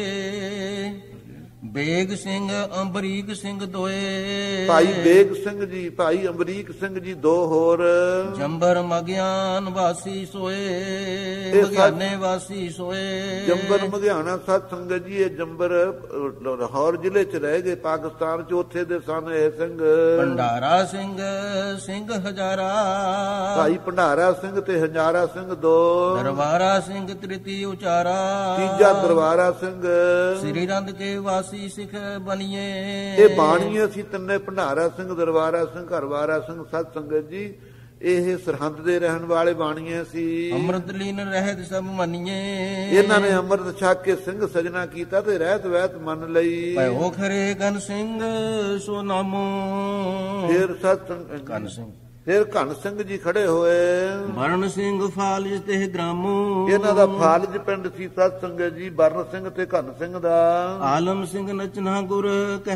B: ਦੋਏ। ਬੇਗ ਸਿੰਘ ਅੰਬਰੀਕ ਸਿੰਘ ਦੋਏ।
A: ਭਾਈ ਬੇਗ ਸਿੰਘ ਜੀ ਭਾਈ ਅੰਬਰੀਕ ਸਿੰਘ ਜੀ ਦੋ ਹੋਰ।
B: ਜੰਬਰ ਮਗਿਆਨ ਵਾਸੀ ਸੋਏ। ਮਗਿਆਨੇ ਵਾਸੀ ਸੋਏ।
A: ਜੰਬਰ ਮਗਿਆਣਾ ਸਤ ਸੰਗਤ ਜੀ ਇਹ ਜੰਬਰ ਲਾਹੌਰ ਜ਼ਿਲ੍ਹੇ ਚ ਰਹਿ ਗਏ ਪਾਕਿਸਤਾਨ ਚ, ਉੱਥੇ ਦੇ ਸਨ ਇਹ ਸਿੰਘ।
B: ਭੰਡਾਰਾ ਸਿੰਘ ਸਿੰਘ ਹਜ਼ਾਰਾ।
A: ਭਾਈ ਭੰਡਾਰਾ ਸਿੰਘ ਤੇ ਹਜ਼ਾਰਾ ਸਿੰਘ ਦੋ।
B: ਦਰਬਾਰਾ ਸਿੰਘ ਤ੍ਰਿਤੀ ਉਚਾਰਾ।
A: ਤੀਜਾ ਦਰਬਾਰਾ ਸਿੰਘ।
B: ਸ੍ਰੀ ਰੰਦ ਕੇ ਵਾਸੀ ਸਿੱਖ ਬਨੀਏ।
A: ਇਹ ਬਾਣੀਏ ਸੀ ਤਿੰਨੇ ਭੰਡਾਰਾ ਸਿੰਘ ਦਰਬਾਰਾ ਸਿੰਘ ਘਰਵਾਰਾ ਸਿੰਘ ਸਤ ਸੰਗਤ ਜੀ ਇਹ ਸਰਹੰਦ ਦੇ ਰਹਿਣ ਵਾਲੇ ਬਾਣੀਏ ਸੀ।
B: ਅੰਮ੍ਰਿਤ ਲੀਨ ਰਹਿਤ ਸਭ ਮੰਨੀਏ।
A: ਇਹਨਾਂ ਨੇ ਅੰਮ੍ਰਿਤ ਛਕ ਕੇ ਸਿੰਘ ਸਜਣਾ ਕੀਤਾ ਤੇ ਰਹਿਤ ਵਹਿਤ ਮੰਨ ਲਈ।
B: ਭਇਓ ਖਰੇ ਘਨ ਸਿੰਘ ਸੋ ਨਾਮੋ।
A: ਫਿਰ ਸਤ
B: ਘਨ ਸਿੰਘ
A: ਫਿਰ ਘਨ ਸਿੰਘ ਜੀ ਖੜੇ ਹੋਏ।
B: ਬਰਨ ਸਿੰਘ ਫਾਲਿਜ ਤੇ ਗ੍ਰਾਮੋ।
A: ਇਹਨਾਂ ਦਾ ਫਾਲਿਜ ਪਿੰਡ ਸੀ ਸਤ ਸੰਗਤ ਜੀ ਬਰਨ ਸਿੰਘ ਤੇ ਘਨ ਸਿੰਘ ਦਾ।
B: ਆਲਮ ਸਿੰਘ ਨਚਨਾ ਗੁਰ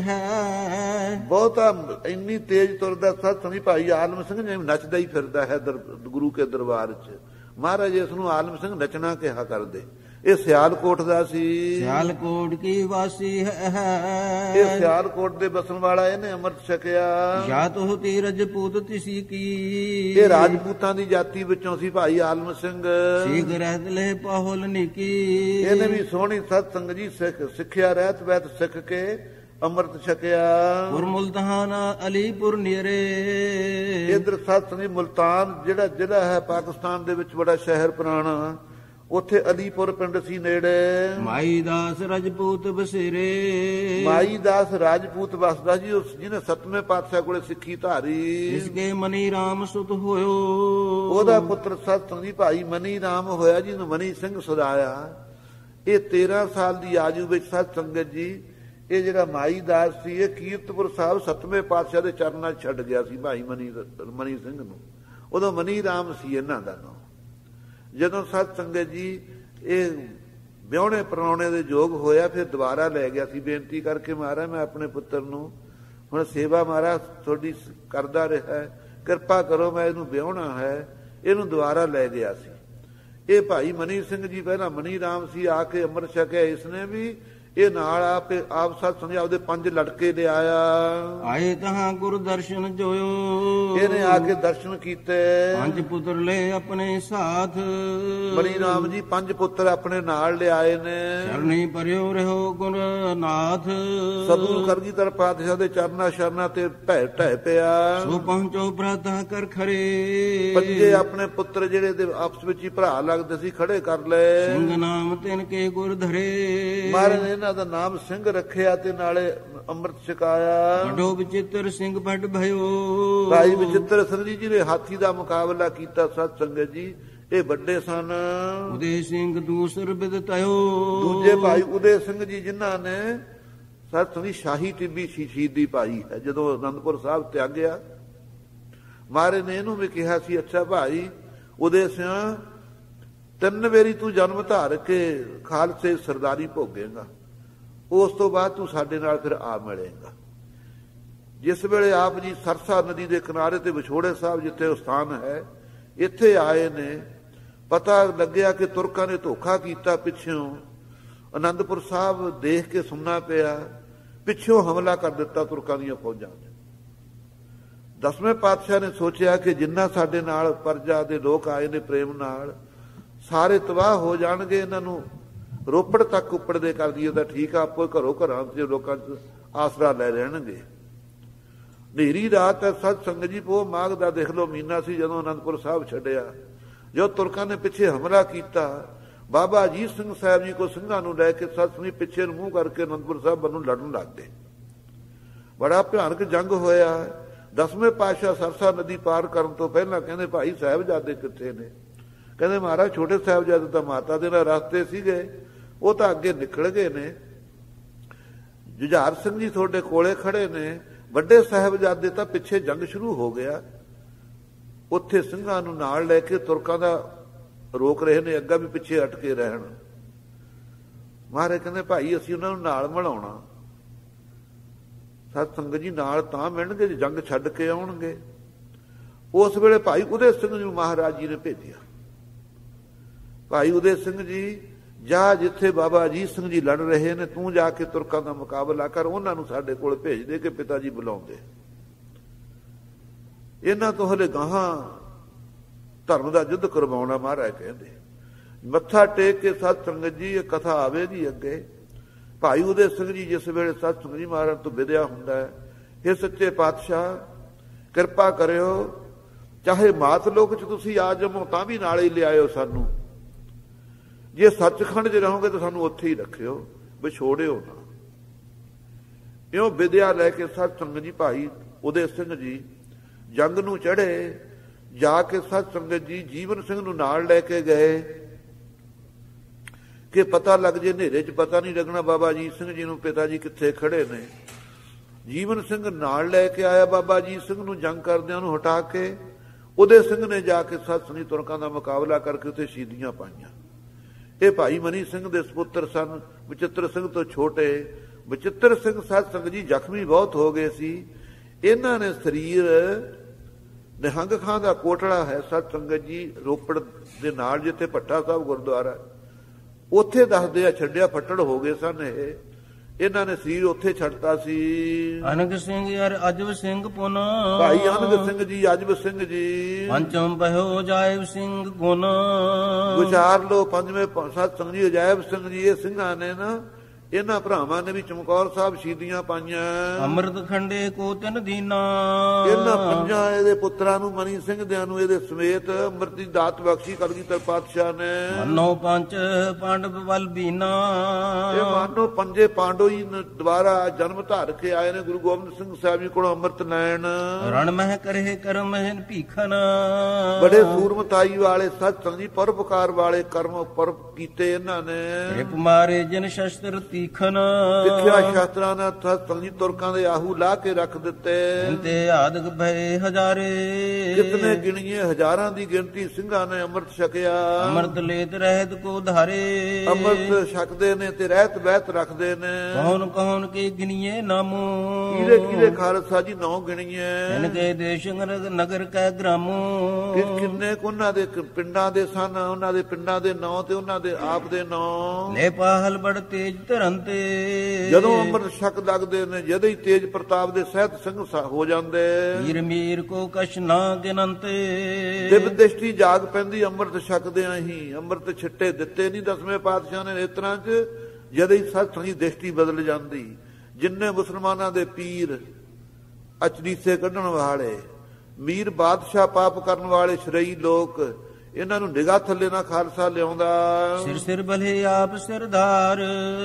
B: ਕਹੈ।
A: ਬਹੁਤਾ ਇੰਨੀ ਤੇਜ਼ ਤੁਰਦਾ ਸਤ ਸੰਗੀ ਭਾਈ ਆਲਮ ਸਿੰਘ ਜਿਵੇਂ ਨੱਚਦਾ ਹੀ ਫਿਰਦਾ ਹੈ ਗੁਰੂ ਕੇ ਦਰਬਾਰ 'ਚ। ਮਹਾਰਾਜ ਇਸ ਨੂੰ ਆਲਮ ਸਿੰਘ ਨੱਚਣਾ ਕਿਹਾ ਕਰਦੇ। ਇਹ ਸਿਆਲਕੋਟ ਦਾ ਸੀ।
B: ਸਿਆਲਕੋਟ ਕੀ ਵਾਸੀ ਹੈ।
A: ਇਹ ਸਿਆਲਕੋਟ ਦੇ ਬਸਣ ਵਾਲਾ ਇਹਨੇ ਅੰਮ੍ਰਿਤ ਛਕਿਆ।
B: ਜਾਂ ਤੋ ਤੀ ਰਜਪੂਤ ਤਿਸੀ ਕੀ।
A: ਇਹ ਰਾਜਪੂਤਾਂ ਦੀ ਜਾਤੀ ਵਿੱਚੋਂ ਸੀ ਭਾਈ ਆਲਮ ਸਿੰਘ।
B: ਸੀਖ ਰਹਿਤ ਲੈ ਪਾਹੁਲ ਨੀਕੀ।
A: ਇਹਨੇ ਵੀ ਸੋਹਣੀ ਸਤ ਸੰਗ ਜੀ ਸਿੱਖਿਆ ਰਹਿਤ ਵੈਤ ਸਿੱਖ ਕੇ ਅੰਮ੍ਰਿਤ ਛਕਿਆ।
B: ਮੁਲਤਾਨ ਅਲੀਪੁਰ ਨੇਰੇ।
A: ਇਧਰ ਸਤ ਸੰਗ ਮੁਲਤਾਨ ਜਿਹੜਾ ਜ਼ਿਲ੍ਹਾ ਹੈ ਪਾਕਿਸਤਾਨ ਦੇ ਵਿੱਚ ਬੜਾ ਸ਼ਹਿਰ ਪੁਰਾਣਾ, ਉੱਥੇ ਅਲੀਪੁਰ ਪਿੰਡ ਸੀ ਨੇੜੇ।
B: ਮਾਈ ਦਾਸ ਰਾਜਪੂਤ ਬਸੇਰੇ।
A: ਮਾਈ ਦਾਸ ਰਾਜਪੂਤ ਵਸਦਾ ਜੀ ਉਸ ਜਿਹਨੇ 7ਵੇਂ ਪਾਤਸ਼ਾਹ ਕੋਲੇ ਸਿੱਖੀ ਧਾਰੀ।
B: ਇਸਕੇ ਮਨੀ ਰਾਮ ਸੁਤ ਹੋਇਓ।
A: ਉਹਦਾ ਪੁੱਤਰ ਸਤ ਸੰਗੀ ਭਾਈ ਮਨੀ ਰਾਮ ਹੋਇਆ ਜਿਹਨੂੰ ਮਨੀ ਸਿੰਘ ਸਦਾਇਆ। ਇਹ 13 ਸਾਲ ਦੀ ਆਯੂ ਵਿੱਚ ਸਤ ਸੰਗਤ ਜੀ ਇਹ ਜਿਹੜਾ ਮਾਈ ਦਾਸ ਸੀ ਇਹ ਕੀਰਤਪੁਰ ਸਾਹਿਬ 7ਵੇਂ ਪਾਤਸ਼ਾਹ ਦੇ ਚਰਨਾਂ 'ਚ ਛੱਡ ਗਿਆ ਸੀ ਭਾਈ ਮਨੀ ਸਿੰਘ ਨੂੰ। ਉਦੋਂ ਮਨੀ ਰਾਮ ਸੀ ਇਹਨਾਂ ਦਾ ਨਾਮ। ਜਦੋਂ ਸਤ ਸੰਗਤ ਜੀ ਇਹ ਵਿਆਹੁਣੇ ਪਰਾਉਣੇ ਦੇ ਯੋਗ ਹੋਇਆ ਫਿਰ ਦੁਬਾਰਾ ਲੈ ਗਿਆ ਸੀ ਬੇਨਤੀ ਕਰਕੇ ਮਹਾਰਾਜ ਮੈਂ ਆਪਣੇ ਪੁੱਤਰ ਨੂੰ ਹੁਣ ਸੇਵਾ ਮਹਾਰਾਜ ਤੁਹਾਡੀ ਕਰਦਾ ਰਿਹਾ ਕਿਰਪਾ ਕਰੋ ਮੈਂ ਇਹਨੂੰ ਵਿਆਹੁਣਾ ਹੈ। ਇਹਨੂੰ ਦੁਬਾਰਾ ਲੈ ਗਿਆ ਸੀ। ਇਹ ਭਾਈ ਮਨੀ ਸਿੰਘ ਜੀ ਪਹਿਲਾਂ ਮਨੀ ਰਾਮ ਸੀ ਆ ਕੇ ਅੰਮ੍ਰਿਤ ਛਕਿਆ ਇਸਨੇ ਵੀ। ਇਹ ਨਾਲ ਆਪ ਸਤ ਸੰਗ ਆਪਦੇ 5 ਲੜਕੇ ਲਿਆਇਆ।
B: ਆਏ ਤਹਾਂ ਗੁਰ ਦਰਸ਼ਨ ਜੋਇਓ।
A: ਇਹਨੇ ਆ ਕੇ ਦਰਸ਼ਨ ਕੀਤੇ।
B: 5 ਪੁੱਤਰ ਲੈ ਆਪਣੇ ਸਾਥ।
A: ਮਨੀ ਰਾਮ ਜੀ 5 ਪੁੱਤਰ ਆਪਣੇ ਨਾਲ ਲਿਆਏ ਨੇ।
B: ਚਰਨੀ ਪਰਿਓ ਰਹੋ ਗੁਰ ਨਾਥ।
A: ਸਤਿਗੁਰੂ ਕਰਗੀਧਰ ਪਾਤਸ਼ਾਹ ਦੇ ਚਰਨਾਂ ਸ਼ਰਨਾਂ ਤੇ ਢਹਿ ਪਿਆ।
B: ਸੋ ਪਹੁੰਚੋ ਪ੍ਰਾਤਾ ਕਰ ਖੜੇ।
A: 5 ਆਪਣੇ ਪੁੱਤਰ ਜਿਹੜੇ ਦੇ ਆਪਸ ਵਿੱਚ ਹੀ ਭਰਾ ਲੱਗਦੇ ਸੀ ਖੜੇ ਕਰ ਲਏ।
B: ਸਿੰਘ ਨਾਮ ਤਿਨ ਕੇ ਗੁਰ ਧਰੇ।
A: ਮਹਾਰਾਜ ਨੇ ਦਾ ਨਾਮ ਸਿੰਘ ਰੱਖਿਆ ਤੇ ਨਾਲੇ ਅੰਮ੍ਰਿਤ ਛਕਾਇਆ।
B: ਵੱਡੋ ਬਚਿੱਤਰ ਸਿੰਘ ਵੱਡ ਭਇਓ।
A: ਭਾਈ ਬਚਿੱਤਰ ਸਿੰਘ ਜੀ ਜਿਹਨੇ ਹਾਥੀ ਦਾ ਮੁਕਾਬਲਾ ਕੀਤਾ ਸਤ ਸੰਗਤ ਜੀ ਇਹ ਵੱਡੇ ਸਨ।
B: ਉਦੇ ਸਿੰਘ ਦੂਸਰ ਬਿਦਤਿਓ।
A: ਦੂਜੇ ਭਾਈ ਉਦੇ ਸਿੰਘ ਜੀ ਜਿਨ੍ਹਾਂ ਨੇ ਸਤ ਸੰਗੀ ਸ਼ਾਹੀ ਟਿੱਬੀ ਸ਼ਹੀਦੀ ਪਾਈ ਹੈ ਜਦੋਂ ਅਨੰਦਪੁਰ ਸਾਹਿਬ ਤਿਆਗਿਆ। ਮਹਾਰਾਜ ਨੇ ਇਹਨੂੰ ਵੀ ਕਿਹਾ ਸੀ ਅੱਛਾ ਭਾਈ ਉਦੇ ਸਿਆਂ 3 ਵਾਰੀ ਤੂੰ ਜਨਮ ਧਾਰ ਕੇ ਖਾਲਸੇ ਸਰਦਾਰੀ ਭੋਗੇਗਾ ਉਸ ਤੋਂ ਬਾਅਦ ਤੂੰ ਸਾਡੇ ਨਾਲ ਫਿਰ ਆ ਮਿਲੇਗਾ। ਜਿਸ ਵੇਲੇ ਆਪ ਜੀ ਸਰਸਾ ਨਦੀ ਦੇ ਕਿਨਾਰੇ ਤੇ ਵਿਛੋੜੇ ਸਾਹਿਬ ਜਿੱਥੇ ਉਹ ਸਥਾਨ ਹੈ ਇੱਥੇ ਆਏ ਨੇ ਪਤਾ ਲੱਗਿਆ ਕਿ ਤੁਰਕਾਂ ਨੇ ਧੋਖਾ ਕੀਤਾ ਪਿੱਛੋਂ ਅਨੰਦਪੁਰ ਸਾਹਿਬ ਦੇਖ ਕੇ ਸੁਣਨਾ ਪਿਆ, ਪਿੱਛੋਂ ਹਮਲਾ ਕਰ ਦਿੱਤਾ ਤੁਰਕਾਂ ਦੀਆਂ ਫੌਜਾਂ ਨੇ। 10ਵੇਂ ਪਾਤਸ਼ਾਹ ਨੇ ਸੋਚਿਆ ਕਿ ਜਿੰਨਾ ਸਾਡੇ ਨਾਲ ਪਰਜਾ ਦੇ ਲੋਕ ਆਏ ਨੇ ਪ੍ਰੇਮ ਨਾਲ, ਸਾਰੇ ਤਬਾਹ ਹੋ ਜਾਣਗੇ, ਇਹਨਾਂ ਨੂੰ ਰੋਪੜ ਤੱਕ ਉੱਪੜ ਦੇ ਕਰ ਦਈਏ ਤਾਂ ਠੀਕ ਆ, ਆਪੋ ਘਰੋਂ ਘਰਾਂ 'ਚ ਲੋਕਾਂ 'ਚ ਆਸਰਾ ਲੈ ਰਹਿਣਗੇ। ਹਨੇਰੀ ਰਾਤ ਹੈ, ਸਤ ਸੰਗਤ ਜੀ ਪੋਹ ਮਾਘ ਦਾ ਦੇਖ ਲਓ ਮਹੀਨਾ ਸੀ ਜਦੋਂ ਅਨੰਦਪੁਰ ਸਾਹਿਬ ਛੱਡਿਆ। ਜੋ ਤੁਰਕਾਂ ਨੇ ਪਿੱਛੇ ਹਮਲਾ ਕੀਤਾ, ਬਾਬਾ ਅਜੀਤ ਸਿੰਘ ਸਾਹਿਬ ਜੀ ਕੋ ਸਿੰਘਾਂ ਨੂੰ ਲੈ ਕੇ ਸਤ ਸੰਗਤ ਪਿੱਛੇ ਨੂੰ ਮੂੰਹ ਕਰਕੇ ਅਨੰਦਪੁਰ ਸਾਹਿਬ ਵੱਲੋਂ ਲੜਨ ਲੱਗ ਗਏ। ਬੜਾ ਭਿਆਨਕ ਜੰਗ ਹੋਇਆ। 10ਵੇਂ ਪਾਤਸ਼ਾਹ ਸਰਸਾ ਨਦੀ ਪਾਰ ਕਰਨ ਤੋਂ ਪਹਿਲਾਂ ਕਹਿੰਦੇ ਭਾਈ ਸਾਹਿਬਜ਼ਾਦੇ ਕਿੱਥੇ ਨੇ? ਕਹਿੰਦੇ ਮਹਾਰਾਜ ਛੋਟੇ ਸਾਹਿਬਜ਼ਾਦੇ ਤਾਂ ਮਾਤਾ ਦੇ ਨਾਲ ਰਸਤੇ ਸੀਗੇ, ਉਹ ਤਾਂ ਅੱਗੇ ਨਿਕਲ ਗਏ ਨੇ। ਜੁਝਾਰ ਸਿੰਘ ਜੀ ਤੁਹਾਡੇ ਕੋਲੇ ਖੜੇ ਨੇ, ਵੱਡੇ ਸਾਹਿਬਜ਼ਾਦੇ ਤਾਂ ਪਿੱਛੇ ਜੰਗ ਸ਼ੁਰੂ ਹੋ ਗਿਆ। ਉੱਥੇ ਸਿੰਘਾਂ ਨੂੰ ਨਾਲ ਲੈ ਕੇ ਤੁਰਕਾਂ ਦਾ ਰੋਕ ਰਹੇ ਨੇ, ਅੱਗਾ ਵੀ ਪਿੱਛੇ ਹਟ ਕੇ ਰਹਿਣ। ਮਹਾਰਾਜ ਕਹਿੰਦੇ ਭਾਈ ਅਸੀਂ ਉਹਨਾਂ ਨੂੰ ਨਾਲ ਮਿਲਾਉਣਾ। ਸਤ ਸੰਗਤ ਜੀ ਨਾਲ ਤਾਂ ਮਿਲਣਗੇ ਜੇ ਜੰਗ ਛੱਡ ਕੇ ਆਉਣਗੇ। ਉਸ ਵੇਲੇ ਭਾਈ ਉਦੈ ਸਿੰਘ ਜੀ ਨੂੰ ਮਹਾਰਾਜ ਜੀ ਨੇ ਭੇਜਿਆ, ਭਾਈ ਉਦੈ ਸਿੰਘ ਜੀ ਜਾ ਜਿੱਥੇ ਬਾਬਾ ਅਜੀਤ ਸਿੰਘ ਜੀ ਲੜ ਰਹੇ ਨੇ, ਤੂੰ ਜਾ ਕੇ ਤੁਰਕਾਂ ਦਾ ਮੁਕਾਬਲਾ ਕਰ, ਉਹਨਾਂ ਨੂੰ ਸਾਡੇ ਕੋਲ ਭੇਜ ਦੇ ਕਿ ਪਿਤਾ ਜੀ ਬੁਲਾਉਂਦੇ। ਇਹਨਾਂ ਤੋਂ ਹਲੇ ਗਾਹਾਂ ਧਰਮ ਦਾ ਯੁੱਧ ਕਰਵਾਉਣਾ ਮਹਾਰਾਜ ਕਹਿੰਦੇ। ਮੱਥਾ ਟੇਕ ਕੇ ਸਤ ਸੰਗਤ ਜੀ ਇਹ ਕਥਾ ਆਵੇਗੀ ਅੱਗੇ। ਭਾਈ ਉਦੈ ਸਿੰਘ ਜੀ ਜਿਸ ਵੇਲੇ ਸਤ ਸੰਗਤ ਜੀ ਮਹਾਰਾਜ ਤੋਂ ਵਿਦਿਆ ਹੁੰਦਾ ਹੈ, ਇਹ ਸੱਚੇ ਪਾਤਸ਼ਾਹ ਕਿਰਪਾ ਕਰਿਓ, ਚਾਹੇ ਮਾਤ ਲੋਕ 'ਚ ਤੁਸੀਂ ਆ ਜਾਵੋ ਤਾਂ ਵੀ ਨਾਲ ਹੀ ਲਿਆਇਓ ਸਾਨੂੰ, ਜੇ ਸੱਚਖੰਡ 'ਚ ਰਹੋਗੇ ਤਾਂ ਸਾਨੂੰ ਉੱਥੇ ਹੀ ਰੱਖਿਓ, ਵਿਛੋੜਿਓ ਨਾ। ਇਉਂ ਵਿਦਿਆ ਲੈ ਕੇ ਸਤ ਸੰਗਤ ਜੀ ਭਾਈ ਉਦੈ ਸਿੰਘ ਜੀ ਜੰਗ ਨੂੰ ਚੜ੍ਹੇ। ਜਾ ਕੇ ਸਤ ਸੰਗਤ ਜੀ ਜੀਵਨ ਸਿੰਘ ਨੂੰ ਨਾਲ ਲੈ ਕੇ ਗਏ ਕਿ ਪਤਾ ਲੱਗ ਜੇ, ਹਨੇਰੇ 'ਚ ਪਤਾ ਨਹੀਂ ਲੱਗਣਾ ਬਾਬਾ ਅਜੀਤ ਸਿੰਘ ਜੀ ਨੂੰ ਪਿਤਾ ਜੀ ਕਿੱਥੇ ਖੜੇ ਨੇ। ਜੀਵਨ ਸਿੰਘ ਨਾਲ ਲੈ ਕੇ ਆਇਆ ਬਾਬਾ ਅਜੀਤ ਸਿੰਘ ਨੂੰ, ਜੰਗ ਕਰਦਿਆਂ ਨੂੰ ਹਟਾ ਕੇ। ਉਦੈ ਸਿੰਘ ਨੇ ਜਾ ਕੇ ਸਤ ਸੰਗਤ ਤੁਰਕਾਂ ਦਾ ਮੁਕਾਬਲਾ ਕਰਕੇ ਉੱਥੇ ਸ਼ਹੀਦੀਆਂ ਪਾਈਆਂ। ਇਹ ਭਾਈ ਮਨੀ ਸਿੰਘ ਦੇ ਸਪੁੱਤਰ ਸਨ, ਬਚਿੱਤਰ ਸਿੰਘ ਤੋਂ ਛੋਟੇ। ਬਚਿੱਤਰ ਸਿੰਘ ਸਤ ਸੰਗਤ ਜੀ ਜ਼ਖਮੀ ਬਹੁਤ ਹੋ ਗਏ ਸੀ। ਇਹਨਾਂ ਨੇ ਸਰੀਰ ਨਿਹੰਗ ਖਾਂ ਦਾ ਕੋਟੜਾ ਹੈ ਸਤ ਸੰਗਤ ਜੀ ਰੋਪੜ ਦੇ ਨਾਲ, ਜਿੱਥੇ ਭੱਠਾ ਸਾਹਿਬ ਗੁਰਦੁਆਰਾ, ਉੱਥੇ ਦੱਸਦੇ ਆ ਛੱਡਿਆ ਫੱਟੜ ਹੋ ਗਏ ਸਨ। ਇਹਨਾਂ ਨੇ ਸਰੀਰ ਉੱਥੇ ਛੱਡਤਾ ਸੀ।
B: ਅਨੰਗ ਸਿੰਘ ਯਾਰ ਅਜਬ ਸਿੰਘ ਪੁਨ,
A: ਭਾਈ ਅਨੰਗ ਸਿੰਘ ਜੀ, ਅਜਬ ਸਿੰਘ ਜੀ,
B: ਪੰਚਮ ਪਹਿਓ ਅਜਾਇਬ ਸਿੰਘ ਗੁਣ।
A: ਵਿਚਾਰ ਲੋ ਪੰਜਵੇਂ ਸਤ ਸੰਗਤ ਜੀ ਅਜਾਇਬ ਸਿੰਘ ਜੀ, ਇਹ ਸਿੰਘਾਂ ਨੇ ਨਾ, ਇਹਨਾਂ ਭਰਾਵਾਂ ਨੇ ਵੀ ਚਮਕੌਰ ਸਾਹਿਬ ਸ਼ਹੀਦੀਆਂ ਪਾਈਆਂ।
B: ਅੰਮ੍ਰਿਤ ਖੰਡੇ ਕੋ ਤਿੰਨ ਦੀਨਾ,
A: ਇਹਨਾਂ ਪੰਜਾਂ ਇਹਦੇ ਪੁੱਤਰਾਂ ਨੂੰ ਮਨੀ ਸਿੰਘ ਦਿਆਂ ਨੂੰ ਇਹਦੇ ਸਮੇਤ ਅੰਮ੍ਰਿਤ ਦੀ ਦਾਤ ਬਖਸ਼ੀ ਕਲਗੀਧਰ ਪਾਤਸ਼ਾਹ ਨੇ।
B: ਮਨੋ ਪੰਜ ਪਾਂਡਵ ਬਲ ਬੀਨਾ,
A: ਇਹ ਮਾਨੋ ਪੰਜੇ ਪਾਂਡੋ ਹੀ ਦੁਬਾਰਾ ਜਨਮ ਧਾਰ ਕੇ ਆਏ ਨੇ ਗੁਰੂ ਗੋਬਿੰਦ ਸਿੰਘ ਸਾਹਿਬ ਜੀ ਕੋਲੋਂ ਅੰਮ੍ਰਿਤ ਲੈਣ।
B: ਰਣ ਮਹਿ ਕਰੇ ਕਰਮ ਮਹਿਨ ਭੀਖਨ,
A: ਬੜੇ ਸੂਰਮਤਾਈ ਵਾਲੇ ਸਤ ਸੰਗਤ ਜੀ ਪਰਉਪਕਾਰ ਵਾਲੇ ਕਰਮ ਪਰਬ ਕੀਤੇ ਇਹਨਾਂ ਨੇ।
B: ਰਿਪ ਮਾਰੇ ਜਨ ਸ਼ਸਤਰ ਤੀਖਨ,
A: ਸਿੱਖਿਆ ਸ਼ਾਸਤਰਾਂ ਨਾਲ ਸਤ ਸੰਗਤ ਜੀ ਤੁਰਕਾਂ ਦੇ ਆਹੂ ਲਾ ਕੇ ਰੱਖ ਦਿੱਤੇ।
B: ਤੇ ਆਦਿਕ ਭਏ ਹਜ਼ਾਰੇ,
A: ਕਿਤਨੇ ਗਿਣੀਏ ਹਜ਼ਾਰਾਂ ਦੀ ਗਿਣਤੀ ਸਿੰਘਾਂ ਨੇ ਅੰਮ੍ਰਿਤ ਛਕਿਆ।
B: ਅੰਮ੍ਰਿਤ ਲੇਤ ਰਹਿਤ ਕੋ ਧਾਰੇ,
A: ਅੰਮ੍ਰਿਤ ਛਕਦੇ ਨੇ ਤੇ ਰਹਿਤ ਬਹਿਤ ਰੱਖਦੇ ਨੇ।
B: ਕੌਣ ਕੌਣ ਕੇ ਗਿਣੀਏ ਨਾਮੋ,
A: ਕਿਹਦੇ ਕਿਹਦੇ ਖਾਲਸਾ ਜੀ ਨੌ ਗਿਣੀਏ।
B: ਇਨਕੇ ਦੇਸ਼ ਨਗਰ ਕੈ ਗ੍ਰਾਮੋ,
A: ਕਿੰਨੇ ਉਹਨਾਂ ਦੇ ਪਿੰਡਾਂ ਦੇ ਸਨ, ਉਹਨਾਂ ਦੇ ਪਿੰਡਾਂ ਦੇ ਨਾਂ ਤੇ ਉਹਨਾਂ ਦੇ ਆਪ ਦੇ ਨਾਂ।
B: ਲੈ ਪਾਹਲ ਬੜ ਤੇਜ ਧਰਨ ਤੇ,
A: ਜਦੋਂ ਅੰਮ੍ਰਿਤ ਛਕ ਲੱਗਦੇ ਨੇ ਜਦੇ ਹੀ ਤੇਜ ਪ੍ਰਤਾਪ ਦੇ ਸਹਿਤ ਸਿੰਘ ਹੋ ਜਾਂਦੇ।
B: ਹੀਰ ਮੀਰ ਕੋ ਕਛ ਨਾ ਗਿਨੰਤੇ,
A: ਦਿਵ ਦ੍ਰਿਸ਼ਟੀ ਜਾਗ ਪੈਂਦੀ ਅੰਮ੍ਰਿਤ ਛਕਦਿਆਂ ਹੀ। ਅੰਮ੍ਰਿਤ ਛਿੱਟੇ ਦਿੱਤੇ ਨਹੀਂ 10ਵੇਂ ਪਾਤਸ਼ਾਹ ਨੇ ਨੇਤਰਾਂ 'ਚ, ਜਦੇ ਹੀ ਸਤ ਸੰਗਤ ਦ੍ਰਿਸ਼ਟੀ ਬਦਲ ਜਾਂਦੀ। ਜਿੰਨੇ ਮੁਸਲਮਾਨਾਂ ਦੇ ਪੀਰ, ਅਚਰੀਸੇ ਕੱਢਣ ਵਾਲੇ, ਮੀਰ ਬਾਦਸ਼ਾਹ ਪਾਪ ਕਰਨ ਵਾਲੇ ਸ਼ਰਈ ਲੋਕ, ਇਹਨਾਂ ਨੂੰ ਨਿਗਾਹ ਥੱਲੇ ਨਾ ਖਾਲਸਾ ਲਿਆਉਂਦਾ।
B: ਸਿਰ ਸਿਰ ਬਲੇ ਆਪ ਸਿਰਦਾਰ,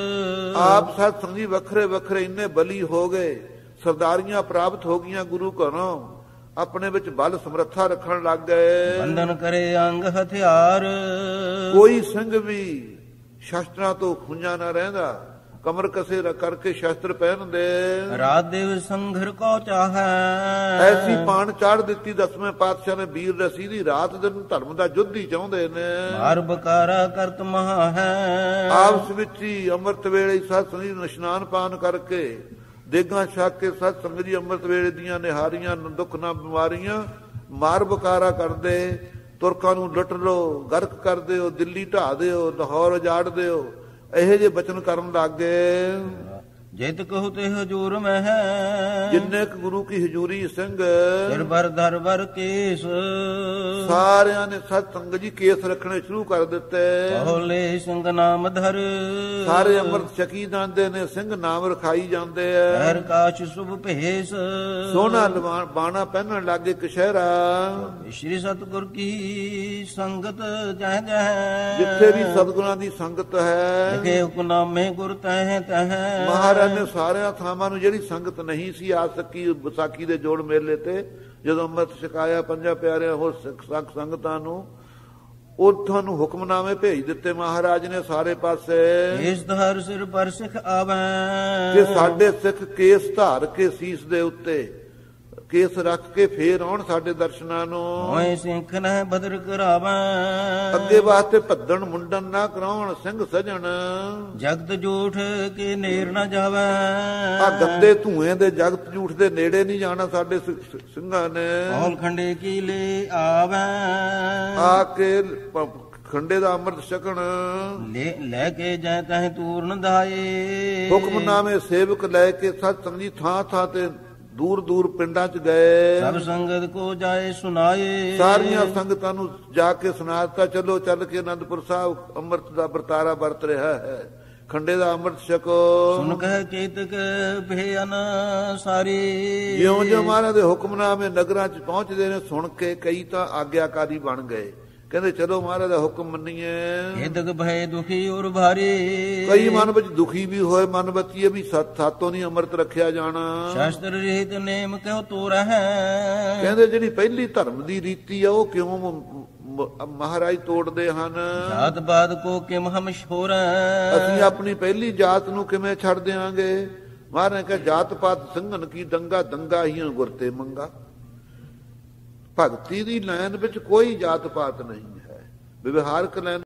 A: ਆਪ ਸਤ ਸੰਗਤ ਜੀ ਵੱਖਰੇ ਵੱਖਰੇ ਇੰਨੇ ਬਲੀ ਹੋ ਗਏ, ਸਰਦਾਰੀਆਂ ਪ੍ਰਾਪਤ ਹੋ ਗਈਆਂ ਗੁਰੂ ਘਰੋਂ, ਆਪਣੇ ਵਿੱਚ ਬਲ ਸਮਰੱਥਾ ਰੱਖਣ ਲੱਗ ਗਏ।
B: ਬੰਧਨ ਕਰੇ ਅੰਗ ਹਥਿਆਰ,
A: ਕੋਈ ਸਿੰਘ ਵੀ ਸ਼ਸਤਰਾਂ ਤੋਂ ਖੁੰਝਾ ਨਾ ਰਹਿੰਦਾ, ਕਮਰ ਕਸੇ ਕਰਕੇ ਸ਼ਸਤਰ ਪਹਿਨਦੇ।
B: ਰਾਤ ਦੇਵ ਸੰਘਰ ਕੋ ਚਾਹੈ,
A: ਐਸੀ ਪਾਣ ਚਾੜ ਦਿੱਤੀ 10ਵੇਂ ਪਾਤਸ਼ਾਹ ਨੇ ਵੀਰ ਰਸੀ ਦੀ। ਰਾਤ ਦਿਨ ਧਰਮ ਦਾ ਯੁੱਧ ਹੀ ਚਾਹੁੰਦੇ ਨੇ।
B: ਮਾਰ ਬਕਾਰਾ ਕਰਤ ਮਹਾ ਹੈ,
A: ਆਪਸ ਵਿੱਚ ਹੀ ਅੰਮ੍ਰਿਤ ਵੇਲੇ ਸਤ ਸੰਗਤ ਜੀ ਇਸ਼ਨਾਨ ਪਾਨ ਕਰਕੇ ਦੇਗਾਂ ਛਕ ਕੇ ਸਤ ਸੰਗਤ ਜੀ ਅੰਮ੍ਰਿਤ ਵੇਲੇ ਦੀਆਂ ਨਿਹਾਰੀਆਂ ਦੁੱਖ ਨਾ ਬਿਮਾਰੀਆਂ ਮਾਰ ਬਕਾਰਾ ਕਰਦੇ। ਤੁਰਕਾਂ ਨੂੰ ਲੁੱਟ ਲੋ, ਗਰਕ ਕਰ ਦਿਓ, ਦਿੱਲੀ ਢਾ ਦਿਓ, ਲਾਹੌਰ ਉਜਾੜ ਦਿਓ, ਇਹੋ ਜਿਹੇ ਬਚਨ ਕਰਨ ਲੱਗੇ।
B: ਜਿਤ ਕਹੂ ਤੇ ਹਜੂਰ ਮਹਿ
A: ਜਿੰਨੇ ਕੁ ਗੁਰੂ ਕੀ ਹਜ਼ੂਰੀ ਸਿੰਘ
B: ਸਿਰ ਭਰ ਧਰ ਭਰ ਕੇਸ
A: ਸਾਰਿਆਂ ਨੇ ਸਤ ਸੰਗਤ ਜੀ ਕੇਸ ਰੱਖਣੇ ਸ਼ੁਰੂ ਕਰ ਦਿੱਤੇ।
B: ਹੋਲੇ ਸਿੰਘ ਨਾਮ ਧਰ
A: ਸਾਰੇ ਅੰਮ੍ਰਿਤ ਛਕੀ ਜਾਂਦੇ ਨੇ, ਸਿੰਘ ਨਾਮ ਰਖਾਈ ਜਾਂਦੇ ਐ।
B: ਹਰ ਕਾਸ਼ ਸੁਭ ਭੇਸ
A: ਸੋਹਣਾ ਬਾਣਾ ਪਹਿਨਣ ਲੱਗੇ ਕਸ਼ਹਿਰਾ।
B: ਸ਼੍ਰੀ ਸਤਿਗੁਰ ਕੀ ਸੰਗਤ ਜਹ ਜਹ
A: ਜਿੱਥੇ ਵੀ ਸਤਿਗੁਰਾਂ ਦੀ ਸੰਗਤ ਹੈ,
B: ਲਿਖੇ ਹੁਕਨਾਮੇ ਗੁਰ ਤਹ ਤਹ।
A: ਮਹਾਰਾਜ ਨੇ ਸਾਰਿਆਂ ਥਾਵਾਂ ਨੂੰ ਜਿਹੜੀ ਸੰਗਤ ਨਹੀਂ ਸੀ ਆ ਸਕੀ ਵਿਸਾਖੀ ਦੇ ਜੋੜ ਮੇਲੇ ਤੇ ਜਦੋਂ ਅੰਮ੍ਰਿਤ ਛਕਾਇਆ ਪੰਜਾਂ ਪਿਆਰਿਆਂ ਹੋਰ ਸਿੱਖ ਸੰਗਤਾਂ ਨੂੰ, ਉਹ ਤੁਹਾਨੂੰ ਹੁਕਮਨਾਮੇ ਭੇਜ ਦਿੱਤੇ ਮਹਾਰਾਜ ਨੇ ਸਾਰੇ ਪਾਸੇ।
B: ਇਸ ਧਰ ਸਿਰ ਪਰ ਸਿੱਖ ਆਵੈ
A: ਕਿ ਸਾਡੇ ਸਿੱਖ ਕੇਸ ਧਾਰ ਕੇ ਸੀਸ ਦੇ ਉੱਤੇ ਕੇਸ ਰੱਖ ਕੇ ਫੇਰ ਆਉਣ ਸਾਡੇ ਦਰਸ਼ਨਾਂ ਨੂੰ।
B: ਹੋਏ ਸਿੱਖ ਨਹਿ ਬਦਰ ਕਰਾਵੈ
A: ਅੱਗੇ ਵਾਸਤੇ ਭੱਦਣ ਮੁੰਡਨ ਨਾ ਕਰਾਉਣ ਸਿੰਘ ਸਜਣ।
B: ਜਗਤ ਝੂਠ ਕੇ ਨੇਰ ਨਾ ਜਾਵੈ
A: ਆ ਗੰਦੇ ਧੂਏ ਦੇ ਜਗਤ ਝੂਠ ਦੇ ਨੇੜੇ ਨਹੀਂ ਜਾਣਾ ਸਾਡੇ ਸਿੰਘਾਂ ਨੇ।
B: ਔਲ ਖੰਡੇ ਕੀ ਲੈ ਆਵੈ
A: ਆ ਕੇ ਖੰਡੇ ਦਾ ਅੰਮ੍ਰਿਤ ਛਕਣ
B: ਲੈ ਕੇ ਜੈ ਤਹ ਤੂਰਨ ਦਾਏ।
A: ਹੁਕਮਨਾਮੇ ਸੇਵਕ ਲੈ ਕੇ ਸਤ ਸੰਗ ਜੀ ਥਾਂ ਥਾਂ ਤੇ ਦੂਰ ਦੂਰ ਪਿੰਡਾਂ ਚ ਗਏ।
B: ਸਭ ਸੰਗਤ ਕੋ ਜਾਏ ਸੁਨਾਏ
A: ਸਾਰੀਆਂ ਸੰਗਤਾਂ ਨੂੰ ਜਾ ਕੇ ਸੁਣਾ ਦਿੱਤਾ, ਚਲੋ ਚੱਲ ਕੇ ਅਨੰਦਪੁਰ ਸਾਹਿਬ ਅੰਮ੍ਰਿਤ ਦਾ ਵਰਤਾਰਾ ਵਰਤ ਰਿਹਾ ਹੈ, ਖੰਡੇ ਦਾ ਅੰਮ੍ਰਿਤ ਛਕੋ।
B: ਸੁਨ ਕਹਿ ਕੇਤਕ ਭੇਨ ਸਾਰੀ।
A: ਜਿਉਂ ਜਿਉਂ ਮਹਾਰਾਜ ਦੇ ਹੁਕਮਨਾਮੇ ਨਗਰਾਂ ਚ ਪਹੁੰਚਦੇ ਨੇ, ਸੁਣ ਕੇ ਕਈ ਤਾਂ ਆਗਿਆਕਾਰੀ ਬਣ ਗਏ, ਕਹਿੰਦੇ ਚਲੋ ਮਹਾਰਾਜ ਦਾ ਹੁਕਮ ਮੰਨੀਏ।
B: ਏਦਕ ਭੈ ਦੁਖੀ ਔਰ ਭਾਰੀ।
A: ਕਈ ਮਨ ਵਿੱਚ ਦੁਖੀ ਵੀ ਹੋਏ, ਮਨ ਬਚੀਏ ਵੀ ਸਾਤੋਂ ਨਹੀਂ ਅੰਮ੍ਰਿਤ ਰੱਖਿਆ ਜਾਣਾ।
B: ਸ਼ਾਸਤਰ ਰਹਿਤ ਨੇਮ ਕਿਉ ਤੋਰ ਹੈ।
A: ਕਹਿੰਦੇ ਜਿਹੜੀ ਪਹਿਲੀ ਧਰਮ ਦੀ ਰੀਤੀ ਆ ਉਹ ਕਿਉਂ ਮਹਾਰਾਜ ਤੋੜਦੇ ਹਨ।
B: ਜਾਤ ਪਾਤ ਕੋ ਕਿਮ ਹਮ ਛੋਰ।
A: ਅਸੀਂ ਆਪਣੀ ਪਹਿਲੀ ਜਾਤ ਨੂੰ ਕਿਵੇਂ ਛੱਡ ਦਿਆਂਗੇ। ਮਹਾਰਾਜ ਨੇ ਕਿਹਾ ਜਾਤ ਪਾਤ ਸਿੰਘਨ ਕੀ ਦੰਗਾ, ਦੰਗਾ ਹੀ ਗੁਰਤੇ ਮੰਗਾ। ਭਗਤੀ ਦੀ ਲਾਈਨ ਵਿੱਚ ਕੋਈ ਜਾਤ ਪਾਤ ਨਹੀਂ ਹੈ, ਵਿਵਹਾਰਕ ਲਾਈਨ